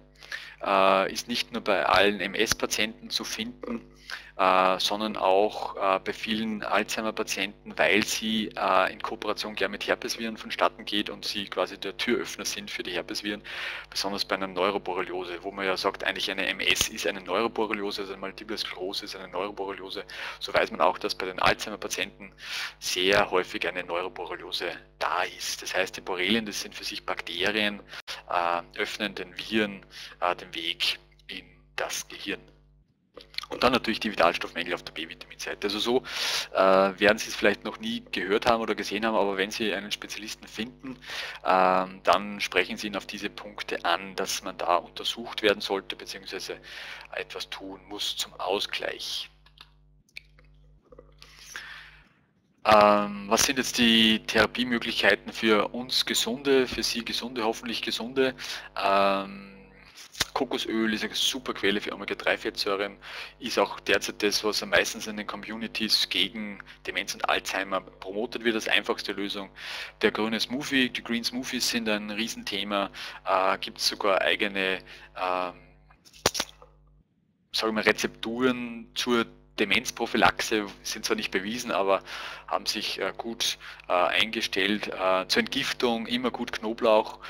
S1: ist nicht nur bei allen MS-Patienten zu finden, sondern auch bei vielen Alzheimer-Patienten, weil sie in Kooperation gern mit Herpesviren vonstatten geht und sie quasi der Türöffner sind für die Herpesviren, besonders bei einer Neuroborreliose, wo man ja sagt, eigentlich eine MS ist eine Neuroborreliose, also eine Multiple Sklerose ist eine Neuroborreliose. So weiß man auch, dass bei den Alzheimer-Patienten sehr häufig eine Neuroborreliose da ist. Das heißt, die Borrelien, das sind für sich Bakterien, öffnen den Viren den Weg in das Gehirn. Und dann natürlich die Vitalstoffmängel auf der B-Vitaminseite. Also so werden Sie es vielleicht noch nie gehört haben oder gesehen haben, aber wenn Sie einen Spezialisten finden, dann sprechen Sie ihn auf diese Punkte an, dass man da untersucht werden sollte, beziehungsweise etwas tun muss zum Ausgleich. Was sind jetzt die Therapiemöglichkeiten für uns Gesunde, für Sie Gesunde, hoffentlich Gesunde? Kokosöl ist eine super Quelle für Omega-3-Fettsäuren, ist auch derzeit das, was am meisten in den Communities gegen Demenz und Alzheimer promotet wird, als einfachste Lösung. Der grüne Smoothie, die Green Smoothies sind ein Riesenthema, gibt es sogar eigene sagen wir, Rezepturen zur Demenzprophylaxe, sind zwar nicht bewiesen, aber haben sich gut eingestellt. Zur Entgiftung immer gut Knoblauch,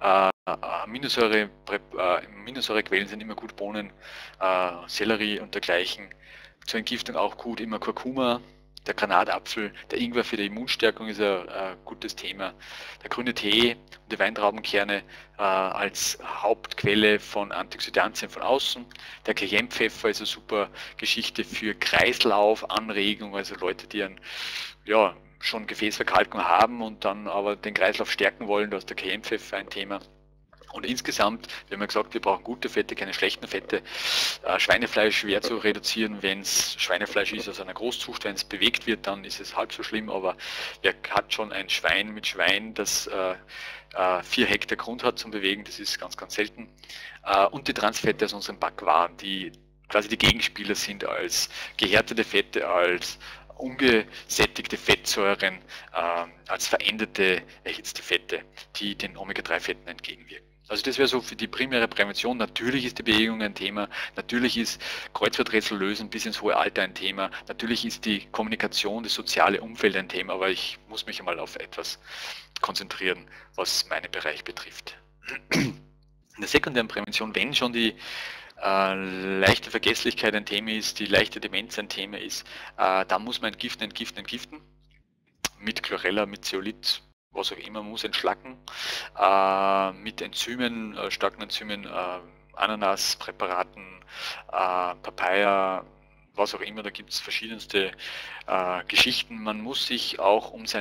S1: Aminosäurequellen sind immer gut Bohnen, Sellerie und dergleichen. Zur Entgiftung auch gut immer Kurkuma, der Granatapfel, der Ingwer für die Immunstärkung ist ein gutes Thema. Der grüne Tee und die Weintraubenkerne als Hauptquelle von Antioxidantien von außen. Der Cayennepfeffer ist eine super Geschichte für Kreislaufanregung, also Leute, die schon Gefäßverkalkung haben und dann aber den Kreislauf stärken wollen, da ist der Cayennepfeffer ein Thema. Und insgesamt, wir haben gesagt, wir brauchen gute Fette, keine schlechten Fette. Schweinefleisch schwer zu reduzieren, wenn es Schweinefleisch ist aus einer Großzucht. Wenn es bewegt wird, dann ist es halb so schlimm. Aber wer hat schon ein Schwein mit Schwein, das 4 Hektar Grund hat zum Bewegen, das ist ganz, ganz selten. Und die Transfette aus unseren Backwaren, die quasi die Gegenspieler sind als gehärtete Fette, als ungesättigte Fettsäuren, als veränderte, erhitzte Fette, die den Omega-3-Fetten entgegenwirken. Also das wäre so für die primäre Prävention. Natürlich ist die Bewegung ein Thema, natürlich ist Kreuzworträtsel lösen bis ins hohe Alter ein Thema, natürlich ist die Kommunikation, das soziale Umfeld ein Thema, aber ich muss mich einmal auf etwas konzentrieren, was meinen Bereich betrifft. In der sekundären Prävention, wenn schon die leichte Vergesslichkeit ein Thema ist, die leichte Demenz ein Thema ist, da muss man entgiften, mit Chlorella, mit Zeolit, was auch immer, muss entschlacken, mit Enzymen, starken Enzymen, Ananaspräparaten, Papaya, was auch immer, da gibt es verschiedenste Geschichten. Man muss sich auch um seinen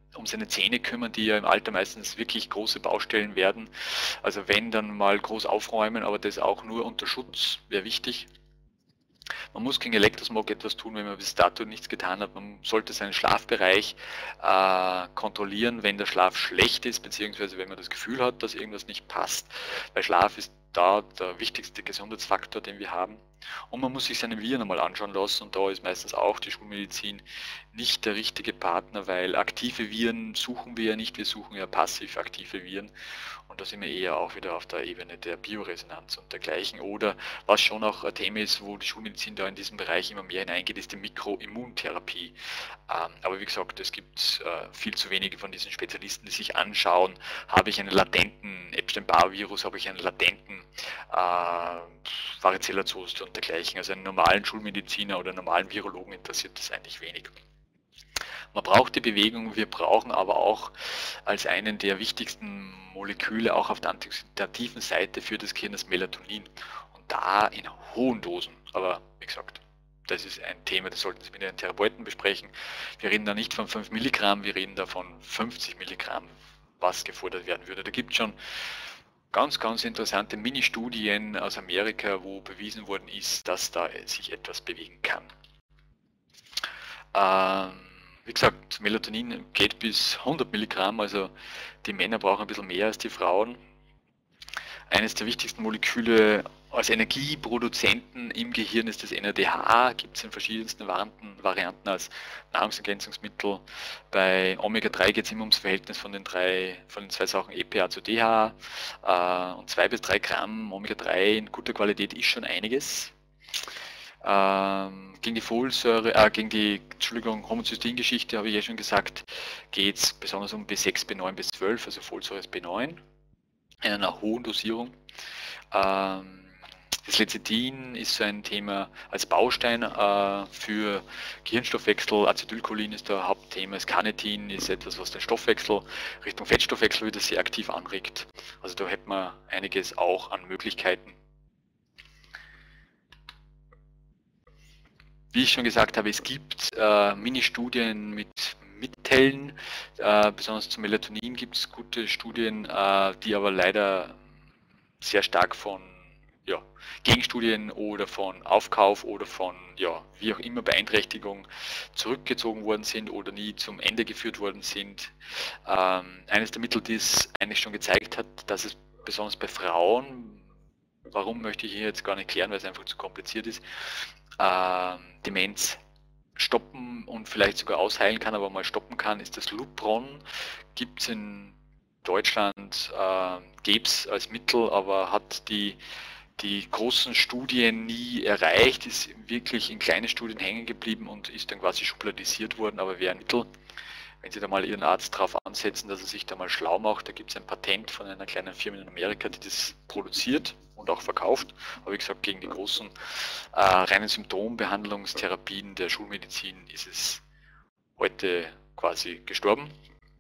S1: um seine Zähne kümmern, die ja im Alter meistens wirklich große Baustellen werden. Also wenn, dann mal groß aufräumen, aber das auch nur unter Schutz wäre wichtig. Man muss gegen Elektrosmog etwas tun, wenn man bis dato nichts getan hat. Man sollte seinen Schlafbereich kontrollieren, wenn der Schlaf schlecht ist, beziehungsweise wenn man das Gefühl hat, dass irgendwas nicht passt. Weil Schlaf ist da der wichtigste Gesundheitsfaktor, den wir haben. Und man muss sich seine Viren einmal anschauen lassen, und da ist meistens auch die Schulmedizin nicht der richtige Partner, weil aktive Viren suchen wir ja nicht, wir suchen ja passiv aktive Viren, und da sind wir eher auch wieder auf der Ebene der Bioresonanz und dergleichen. Oder was schon auch ein Thema ist, wo die Schulmedizin da in diesem Bereich immer mehr hineingeht, ist die Mikroimmuntherapie. Aber wie gesagt, es gibt viel zu wenige von diesen Spezialisten, die sich anschauen, habe ich einen latenten Epstein-Barr-Virus, habe ich einen latenten Varicella-Zoster und dergleichen. Also einen normalen Schulmediziner oder einen normalen Virologen interessiert das eigentlich wenig. Man braucht die Bewegung, wir brauchen aber auch als einen der wichtigsten Moleküle auch auf der antioxidativen Seite für das Gehirn das Melatonin. Und da in hohen Dosen. Aber wie gesagt, das ist ein Thema, das sollten Sie mit Ihren Therapeuten besprechen. Wir reden da nicht von 5 Milligramm, wir reden da von 50 Milligramm, was gefordert werden würde. Da gibt es schon ganz, ganz interessante Mini-Studien aus Amerika, wo bewiesen worden ist, dass da sich etwas bewegen kann. Wie gesagt, Melatonin geht bis 100 Milligramm, also die Männer brauchen ein bisschen mehr als die Frauen. Eines der wichtigsten Moleküle als Energieproduzenten im Gehirn ist das NADH, gibt es in verschiedensten Varianten als Nahrungsergänzungsmittel. Bei Omega-3 geht es immer ums Verhältnis von den zwei Sachen EPA zu DHA, und 2 bis 3 Gramm Omega-3 in guter Qualität ist schon einiges. Gegen die Folsäure, gegen die Homozystein-Geschichte habe ich ja schon gesagt, geht es besonders um B6, B9, B12, also Folsäure ist B9 in einer hohen Dosierung. Das Lecithin ist so ein Thema als Baustein für Gehirnstoffwechsel. Acetylcholin ist der Hauptthema. Das Carnitin ist etwas, was den Stoffwechsel Richtung Fettstoffwechsel wieder sehr aktiv anregt. Also da hätten wir einiges auch an Möglichkeiten. Wie ich schon gesagt habe, es gibt Mini-Studien mit Mitteln, besonders zum Melatonin gibt es gute Studien, die aber leider sehr stark von Gegenstudien oder von Aufkauf oder von wie auch immer Beeinträchtigung zurückgezogen worden sind oder nie zum Ende geführt worden sind. Eines der Mittel, die es eigentlich schon gezeigt hat, dass es besonders bei Frauen, warum möchte ich hier jetzt gar nicht klären, weil es einfach zu kompliziert ist, Demenz stoppen und vielleicht sogar ausheilen kann, aber mal stoppen kann, ist das Lupron. Gibt es in Deutschland, gäbe es als Mittel, aber hat die großen Studien nie erreicht, ist wirklich in kleinen Studien hängen geblieben und ist dann quasi schubladisiert worden, aber wäre ein Mittel. Wenn Sie da mal Ihren Arzt darauf ansetzen, dass er sich da mal schlau macht, da gibt es ein Patent von einer kleinen Firma in Amerika, die das produziert und auch verkauft. Aber wie gesagt, gegen die großen reinen Symptombehandlungstherapien der Schulmedizin ist es heute quasi gestorben.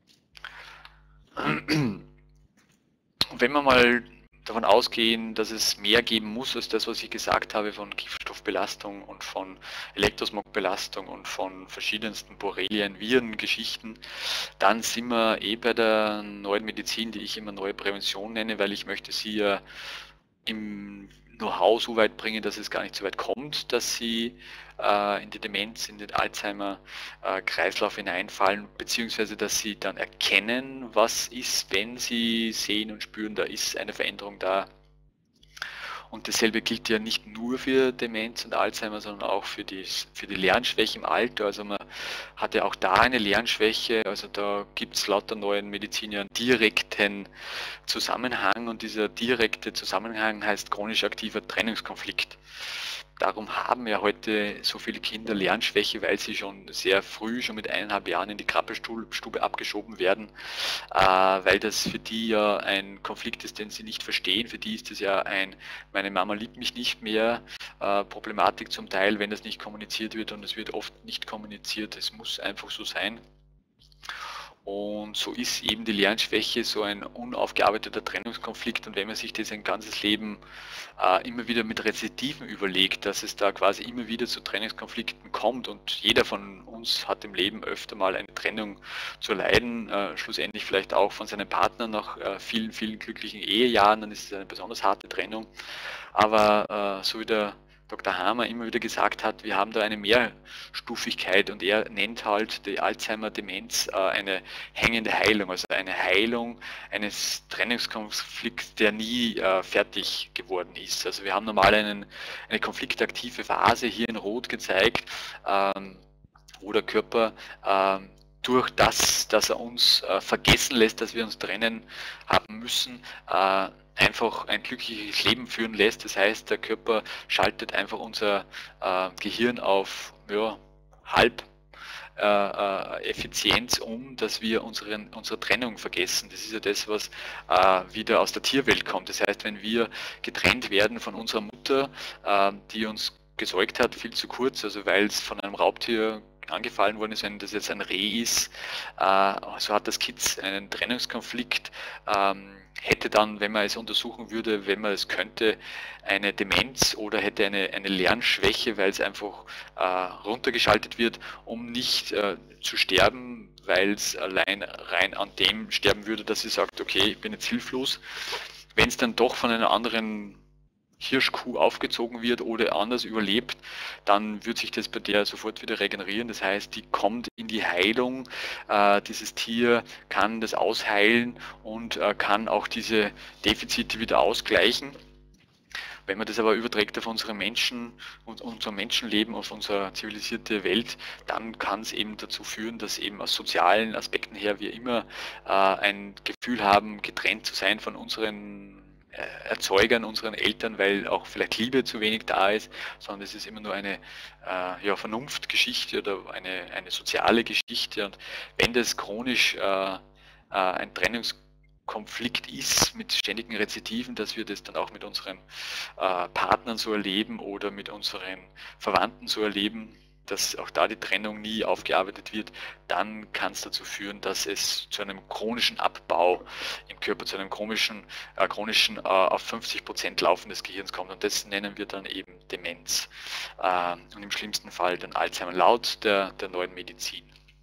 S1: Und wenn wir mal davon ausgehen, dass es mehr geben muss als das, was ich gesagt habe von Giftstoffbelastung und von Elektrosmogbelastung und von verschiedensten Borrelien, Virengeschichten, dann sind wir bei der neuen Medizin, die ich immer neue Prävention nenne, weil ich möchte sie ja im Know-how so weit bringen, dass es gar nicht so weit kommt, dass sie in die Demenz, in den Alzheimer-Kreislauf hineinfallen, beziehungsweise dass sie dann erkennen, was ist, wenn sie sehen und spüren, da ist eine Veränderung da. Und dasselbe gilt ja nicht nur für Demenz und Alzheimer, sondern auch für die Lernschwäche im Alter. Also man hat ja auch da eine Lernschwäche, also da gibt es laut der neuen Medizin ja einen direkten Zusammenhang, und dieser direkte Zusammenhang heißt chronisch aktiver Trennungskonflikt. Darum haben ja heute so viele Kinder Lernschwäche, weil sie schon sehr früh, schon mit 1,5 Jahren in die Krabbelstube abgeschoben werden, weil das für die ja ein Konflikt ist, den sie nicht verstehen. Für die ist es ja ein, meine Mama liebt mich nicht mehr, Problematik zum Teil, wenn das nicht kommuniziert wird, und es wird oft nicht kommuniziert. Es muss einfach so sein. Und so ist eben die Lernschwäche so ein unaufgearbeiteter Trennungskonflikt. Und wenn man sich das ein ganzes Leben immer wieder mit Rezidiven überlegt, dass es da quasi immer wieder zu Trennungskonflikten kommt und jeder von uns hat im Leben öfter mal eine Trennung zu erleiden, schlussendlich vielleicht auch von seinem Partner nach vielen, vielen glücklichen Ehejahren, dann ist es eine besonders harte Trennung. Aber so wie der Dr. Hamer immer wieder gesagt hat, wir haben da eine Mehrstufigkeit und er nennt halt die Alzheimer-Demenz eine hängende Heilung, also eine Heilung eines Trennungskonflikts, der nie fertig geworden ist. Also wir haben normal eine konfliktaktive Phase hier in Rot gezeigt, wo der Körper durch das, dass er uns vergessen lässt, dass wir uns trennen haben müssen, einfach ein glückliches Leben führen lässt. Das heißt, der Körper schaltet einfach unser Gehirn auf halb Effizienz um, dass wir unsere Trennung vergessen. Das ist ja das, was wieder aus der Tierwelt kommt. Das heißt, wenn wir getrennt werden von unserer Mutter, die uns gesäugt hat, viel zu kurz, also weil es von einem Raubtier angefallen worden ist, wenn das jetzt ein Reh ist, so hat das Kind einen Trennungskonflikt, hätte dann, wenn man es untersuchen würde, wenn man es könnte, eine Demenz oder hätte eine Lernschwäche, weil es einfach runtergeschaltet wird, um nicht zu sterben, weil es allein rein an dem sterben würde, dass sie sagt, okay, ich bin jetzt hilflos. Wenn es dann doch von einer anderen Hirschkuh aufgezogen wird oder anders überlebt, dann wird sich das bei der sofort wieder regenerieren. Das heißt, die kommt in die Heilung. Dieses Tier kann das ausheilen und kann auch diese Defizite wieder ausgleichen. Wenn man das aber überträgt auf unsere Menschen und unser Menschenleben, auf unsere zivilisierte Welt, dann kann es eben dazu führen, dass eben aus sozialen Aspekten her wir immer ein Gefühl haben, getrennt zu sein von unseren Erzeugern, unseren Eltern, weil auch vielleicht Liebe zu wenig da ist, sondern es ist immer nur eine Vernunftgeschichte oder eine soziale Geschichte. Und wenn das chronisch ein Trennungskonflikt ist mit ständigen Rezidiven, dass wir das dann auch mit unseren Partnern so erleben oder mit unseren Verwandten so erleben, dass auch da die Trennung nie aufgearbeitet wird, dann kann es dazu führen, dass es zu einem chronischen Abbau im Körper, zu einem chronischen auf 50% Laufen des Gehirns kommt. Und das nennen wir dann eben Demenz. Und im schlimmsten Fall dann Alzheimer laut der neuen Medizin.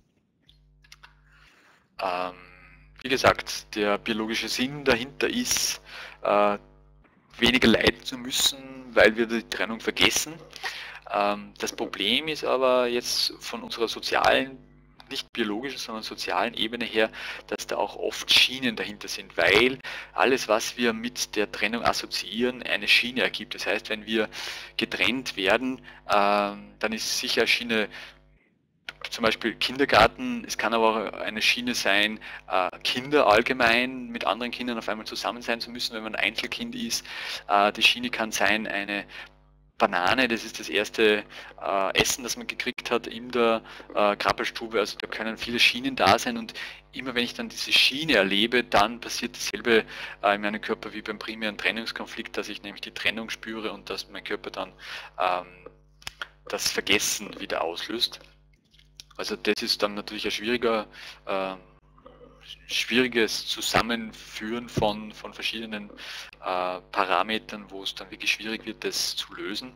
S1: Wie gesagt, der biologische Sinn dahinter ist, weniger leiden zu müssen, weil wir die Trennung vergessen. Das Problem ist aber jetzt von unserer sozialen, nicht biologischen, sondern sozialen Ebene her, dass da auch oft Schienen dahinter sind, weil alles, was wir mit der Trennung assoziieren, eine Schiene ergibt. Das heißt, wenn wir getrennt werden, dann ist sicher Schiene zum Beispiel Kindergarten, es kann aber auch eine Schiene sein, Kinder allgemein mit anderen Kindern auf einmal zusammen sein zu müssen, wenn man ein Einzelkind ist. Die Schiene kann sein, eine Banane, das ist das erste Essen, das man gekriegt hat in der Krabbelstube, also da können viele Schienen da sein und immer wenn ich dann diese Schiene erlebe, dann passiert dasselbe in meinem Körper wie beim primären Trennungskonflikt, dass ich nämlich die Trennung spüre und dass mein Körper dann das Vergessen wieder auslöst. Also das ist dann natürlich ein schwieriges Zusammenführen von verschiedenen Parametern, wo es dann wirklich schwierig wird, das zu lösen.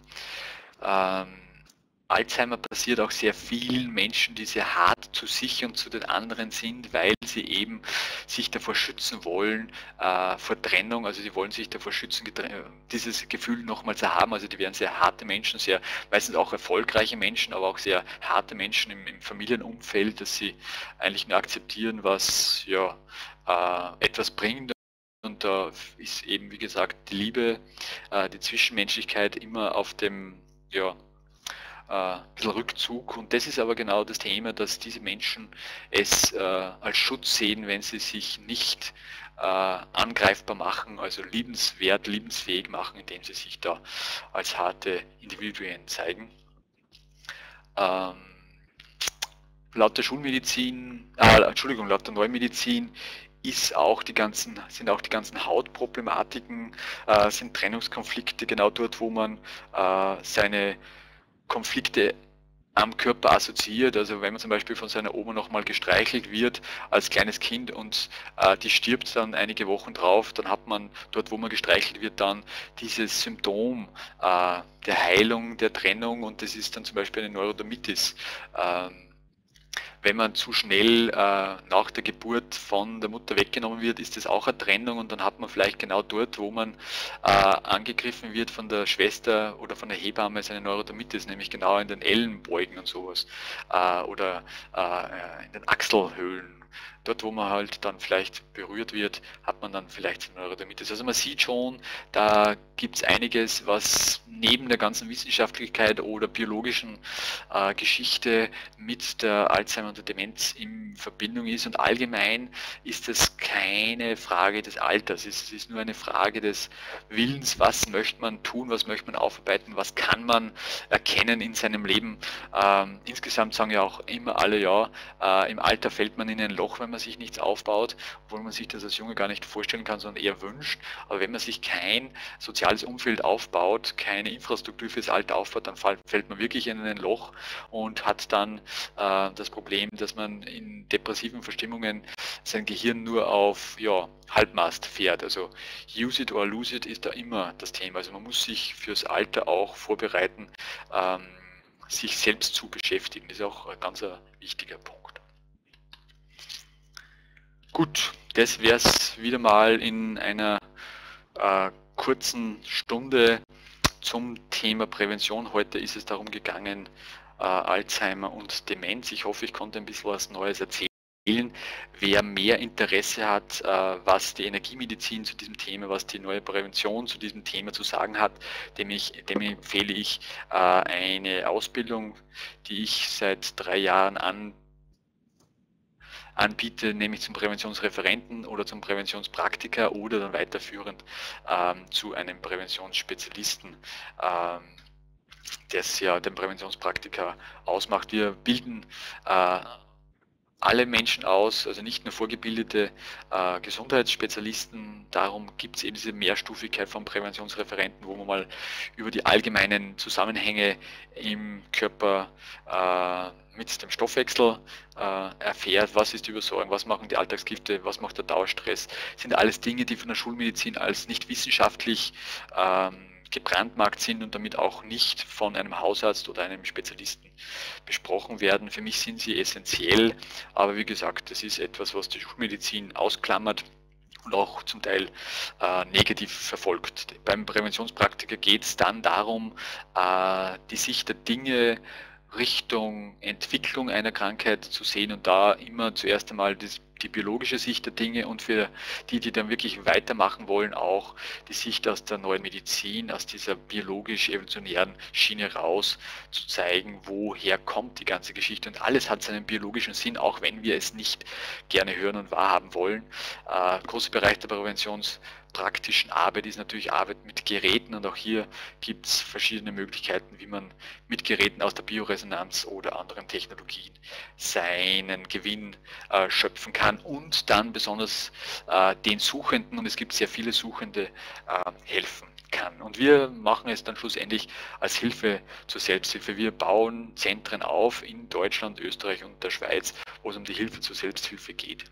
S1: Alzheimer passiert auch sehr vielen Menschen, die sehr hart zu sich und zu den anderen sind, weil sie eben sich davor schützen wollen, vor Trennung, also sie wollen sich davor schützen, dieses Gefühl nochmal zu haben, also die werden sehr harte Menschen, sehr meistens auch erfolgreiche Menschen, aber auch sehr harte Menschen im Familienumfeld, dass sie eigentlich nur akzeptieren, was etwas bringt. Und da ist eben, wie gesagt, die Liebe, die Zwischenmenschlichkeit immer auf dem, ein bisschen Rückzug. Und das ist aber genau das Thema, dass diese Menschen es als Schutz sehen, wenn sie sich nicht angreifbar machen, also liebenswert, liebensfähig machen, indem sie sich da als harte Individuen zeigen. Laut der Schulmedizin, laut der Neumedizin sind auch die ganzen Hautproblematiken, sind Trennungskonflikte genau dort, wo man seine Konflikte am Körper assoziiert. Also wenn man zum Beispiel von seiner Oma nochmal gestreichelt wird als kleines Kind und die stirbt dann einige Wochen drauf, dann hat man dort, wo man gestreichelt wird, dann dieses Symptom der Heilung, der Trennung, und das ist dann zum Beispiel eine Neurodermitis. Wenn man zu schnell nach der Geburt von der Mutter weggenommen wird, ist das auch eine Trennung, und dann hat man vielleicht genau dort, wo man angegriffen wird von der Schwester oder von der Hebamme, seine Neurodermitis, nämlich genau in den Ellenbeugen und sowas oder in den Achselhöhlen. Dort, wo man halt dann vielleicht berührt wird, hat man dann vielleicht eine Neurodermitis. Also man sieht schon, da gibt es einiges, was neben der ganzen Wissenschaftlichkeit oder biologischen Geschichte mit der Alzheimer und der Demenz in Verbindung ist, und allgemein ist es keine Frage des Alters, es ist nur eine Frage des Willens, was möchte man tun, was möchte man aufarbeiten, was kann man erkennen in seinem Leben. Insgesamt sagen ja auch immer alle, ja, im Alter fällt man in ein Loch, wenn man sich nichts aufbaut, obwohl man sich das als Junge gar nicht vorstellen kann, sondern eher wünscht. Aber wenn man sich kein soziales Umfeld aufbaut, keine Infrastruktur fürs Alter aufbaut, dann fällt man wirklich in ein Loch und hat dann das Problem, dass man in depressiven Verstimmungen sein Gehirn nur auf Halbmast fährt. Also use it or lose it ist da immer das Thema. Also man muss sich fürs Alter auch vorbereiten, sich selbst zu beschäftigen. Das ist auch ein ganz wichtiger Punkt. Gut, das wäre es wieder mal in einer kurzen Stunde zum Thema Prävention. Heute ist es darum gegangen, Alzheimer und Demenz. Ich hoffe, ich konnte ein bisschen was Neues erzählen. Wer mehr Interesse hat, was die Energiemedizin zu diesem Thema, was die neue Prävention zu diesem Thema zu sagen hat, dem empfehle ich eine Ausbildung, die ich seit 3 Jahren anbiete, nämlich zum Präventionsreferenten oder zum Präventionspraktiker oder dann weiterführend zu einem Präventionsspezialisten, das ja den Präventionspraktiker ausmacht. Wir bilden alle Menschen aus, also nicht nur vorgebildete Gesundheitsspezialisten. Darum gibt es eben diese Mehrstufigkeit von Präventionsreferenten, wo man mal über die allgemeinen Zusammenhänge im Körper mit dem Stoffwechsel erfährt, was ist die Übersäuerung, was machen die Alltagsgifte, was macht der Dauerstress. Das sind alles Dinge, die von der Schulmedizin als nicht wissenschaftlich gebrandmarkt sind und damit auch nicht von einem Hausarzt oder einem Spezialisten besprochen werden. Für mich sind sie essentiell, aber wie gesagt, das ist etwas, was die Schulmedizin ausklammert und auch zum Teil negativ verfolgt. Beim Präventionspraktiker geht es dann darum, die Sicht der Dinge Richtung Entwicklung einer Krankheit zu sehen und da immer zuerst einmal die biologische Sicht der Dinge und für die dann wirklich weitermachen wollen, auch die Sicht aus der neuen Medizin, aus dieser biologisch-evolutionären Schiene raus zu zeigen, woher kommt die ganze Geschichte, und alles hat seinen biologischen Sinn, auch wenn wir es nicht gerne hören und wahrhaben wollen. Großer Bereich der präventionspraktischen Arbeit ist natürlich Arbeit mit Geräten, und auch hier gibt es verschiedene Möglichkeiten, wie man mit Geräten aus der Bioresonanz oder anderen Technologien seinen Gewinn schöpfen kann und dann besonders den Suchenden, und es gibt sehr viele Suchende, helfen kann. Und wir machen es dann schlussendlich als Hilfe zur Selbsthilfe. Wir bauen Zentren auf in Deutschland, Österreich und der Schweiz, wo es um die Hilfe zur Selbsthilfe geht.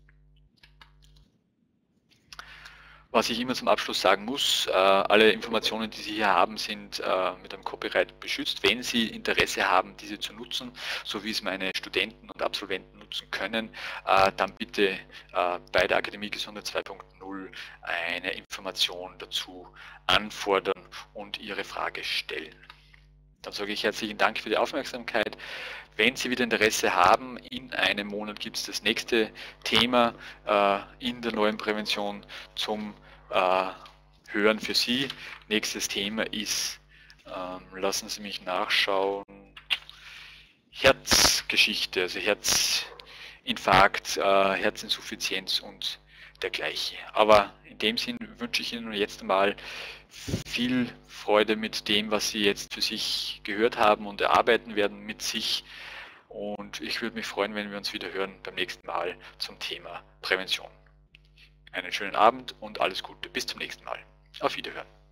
S1: Was ich immer zum Abschluss sagen muss, alle Informationen, die Sie hier haben, sind mit einem Copyright beschützt. Wenn Sie Interesse haben, diese zu nutzen, so wie es meine Studenten und Absolventen nutzen können, dann bitte bei der Akademie Gesundheit 2.0 eine Information dazu anfordern und Ihre Frage stellen. Dann sage ich herzlichen Dank für die Aufmerksamkeit. Wenn Sie wieder Interesse haben, in einem Monat gibt es das nächste Thema in der neuen Prävention zum Hören für Sie. Nächstes Thema ist, lassen Sie mich nachschauen, Herzgeschichte, also Herzinfarkt, Herzinsuffizienz und dergleichen. Aber in dem Sinn wünsche ich Ihnen jetzt einmal viel Freude mit dem, was Sie jetzt für sich gehört haben und erarbeiten werden mit sich. Und ich würde mich freuen, wenn wir uns wieder hören beim nächsten Mal zum Thema Prävention. Einen schönen Abend und alles Gute. Bis zum nächsten Mal. Auf Wiederhören.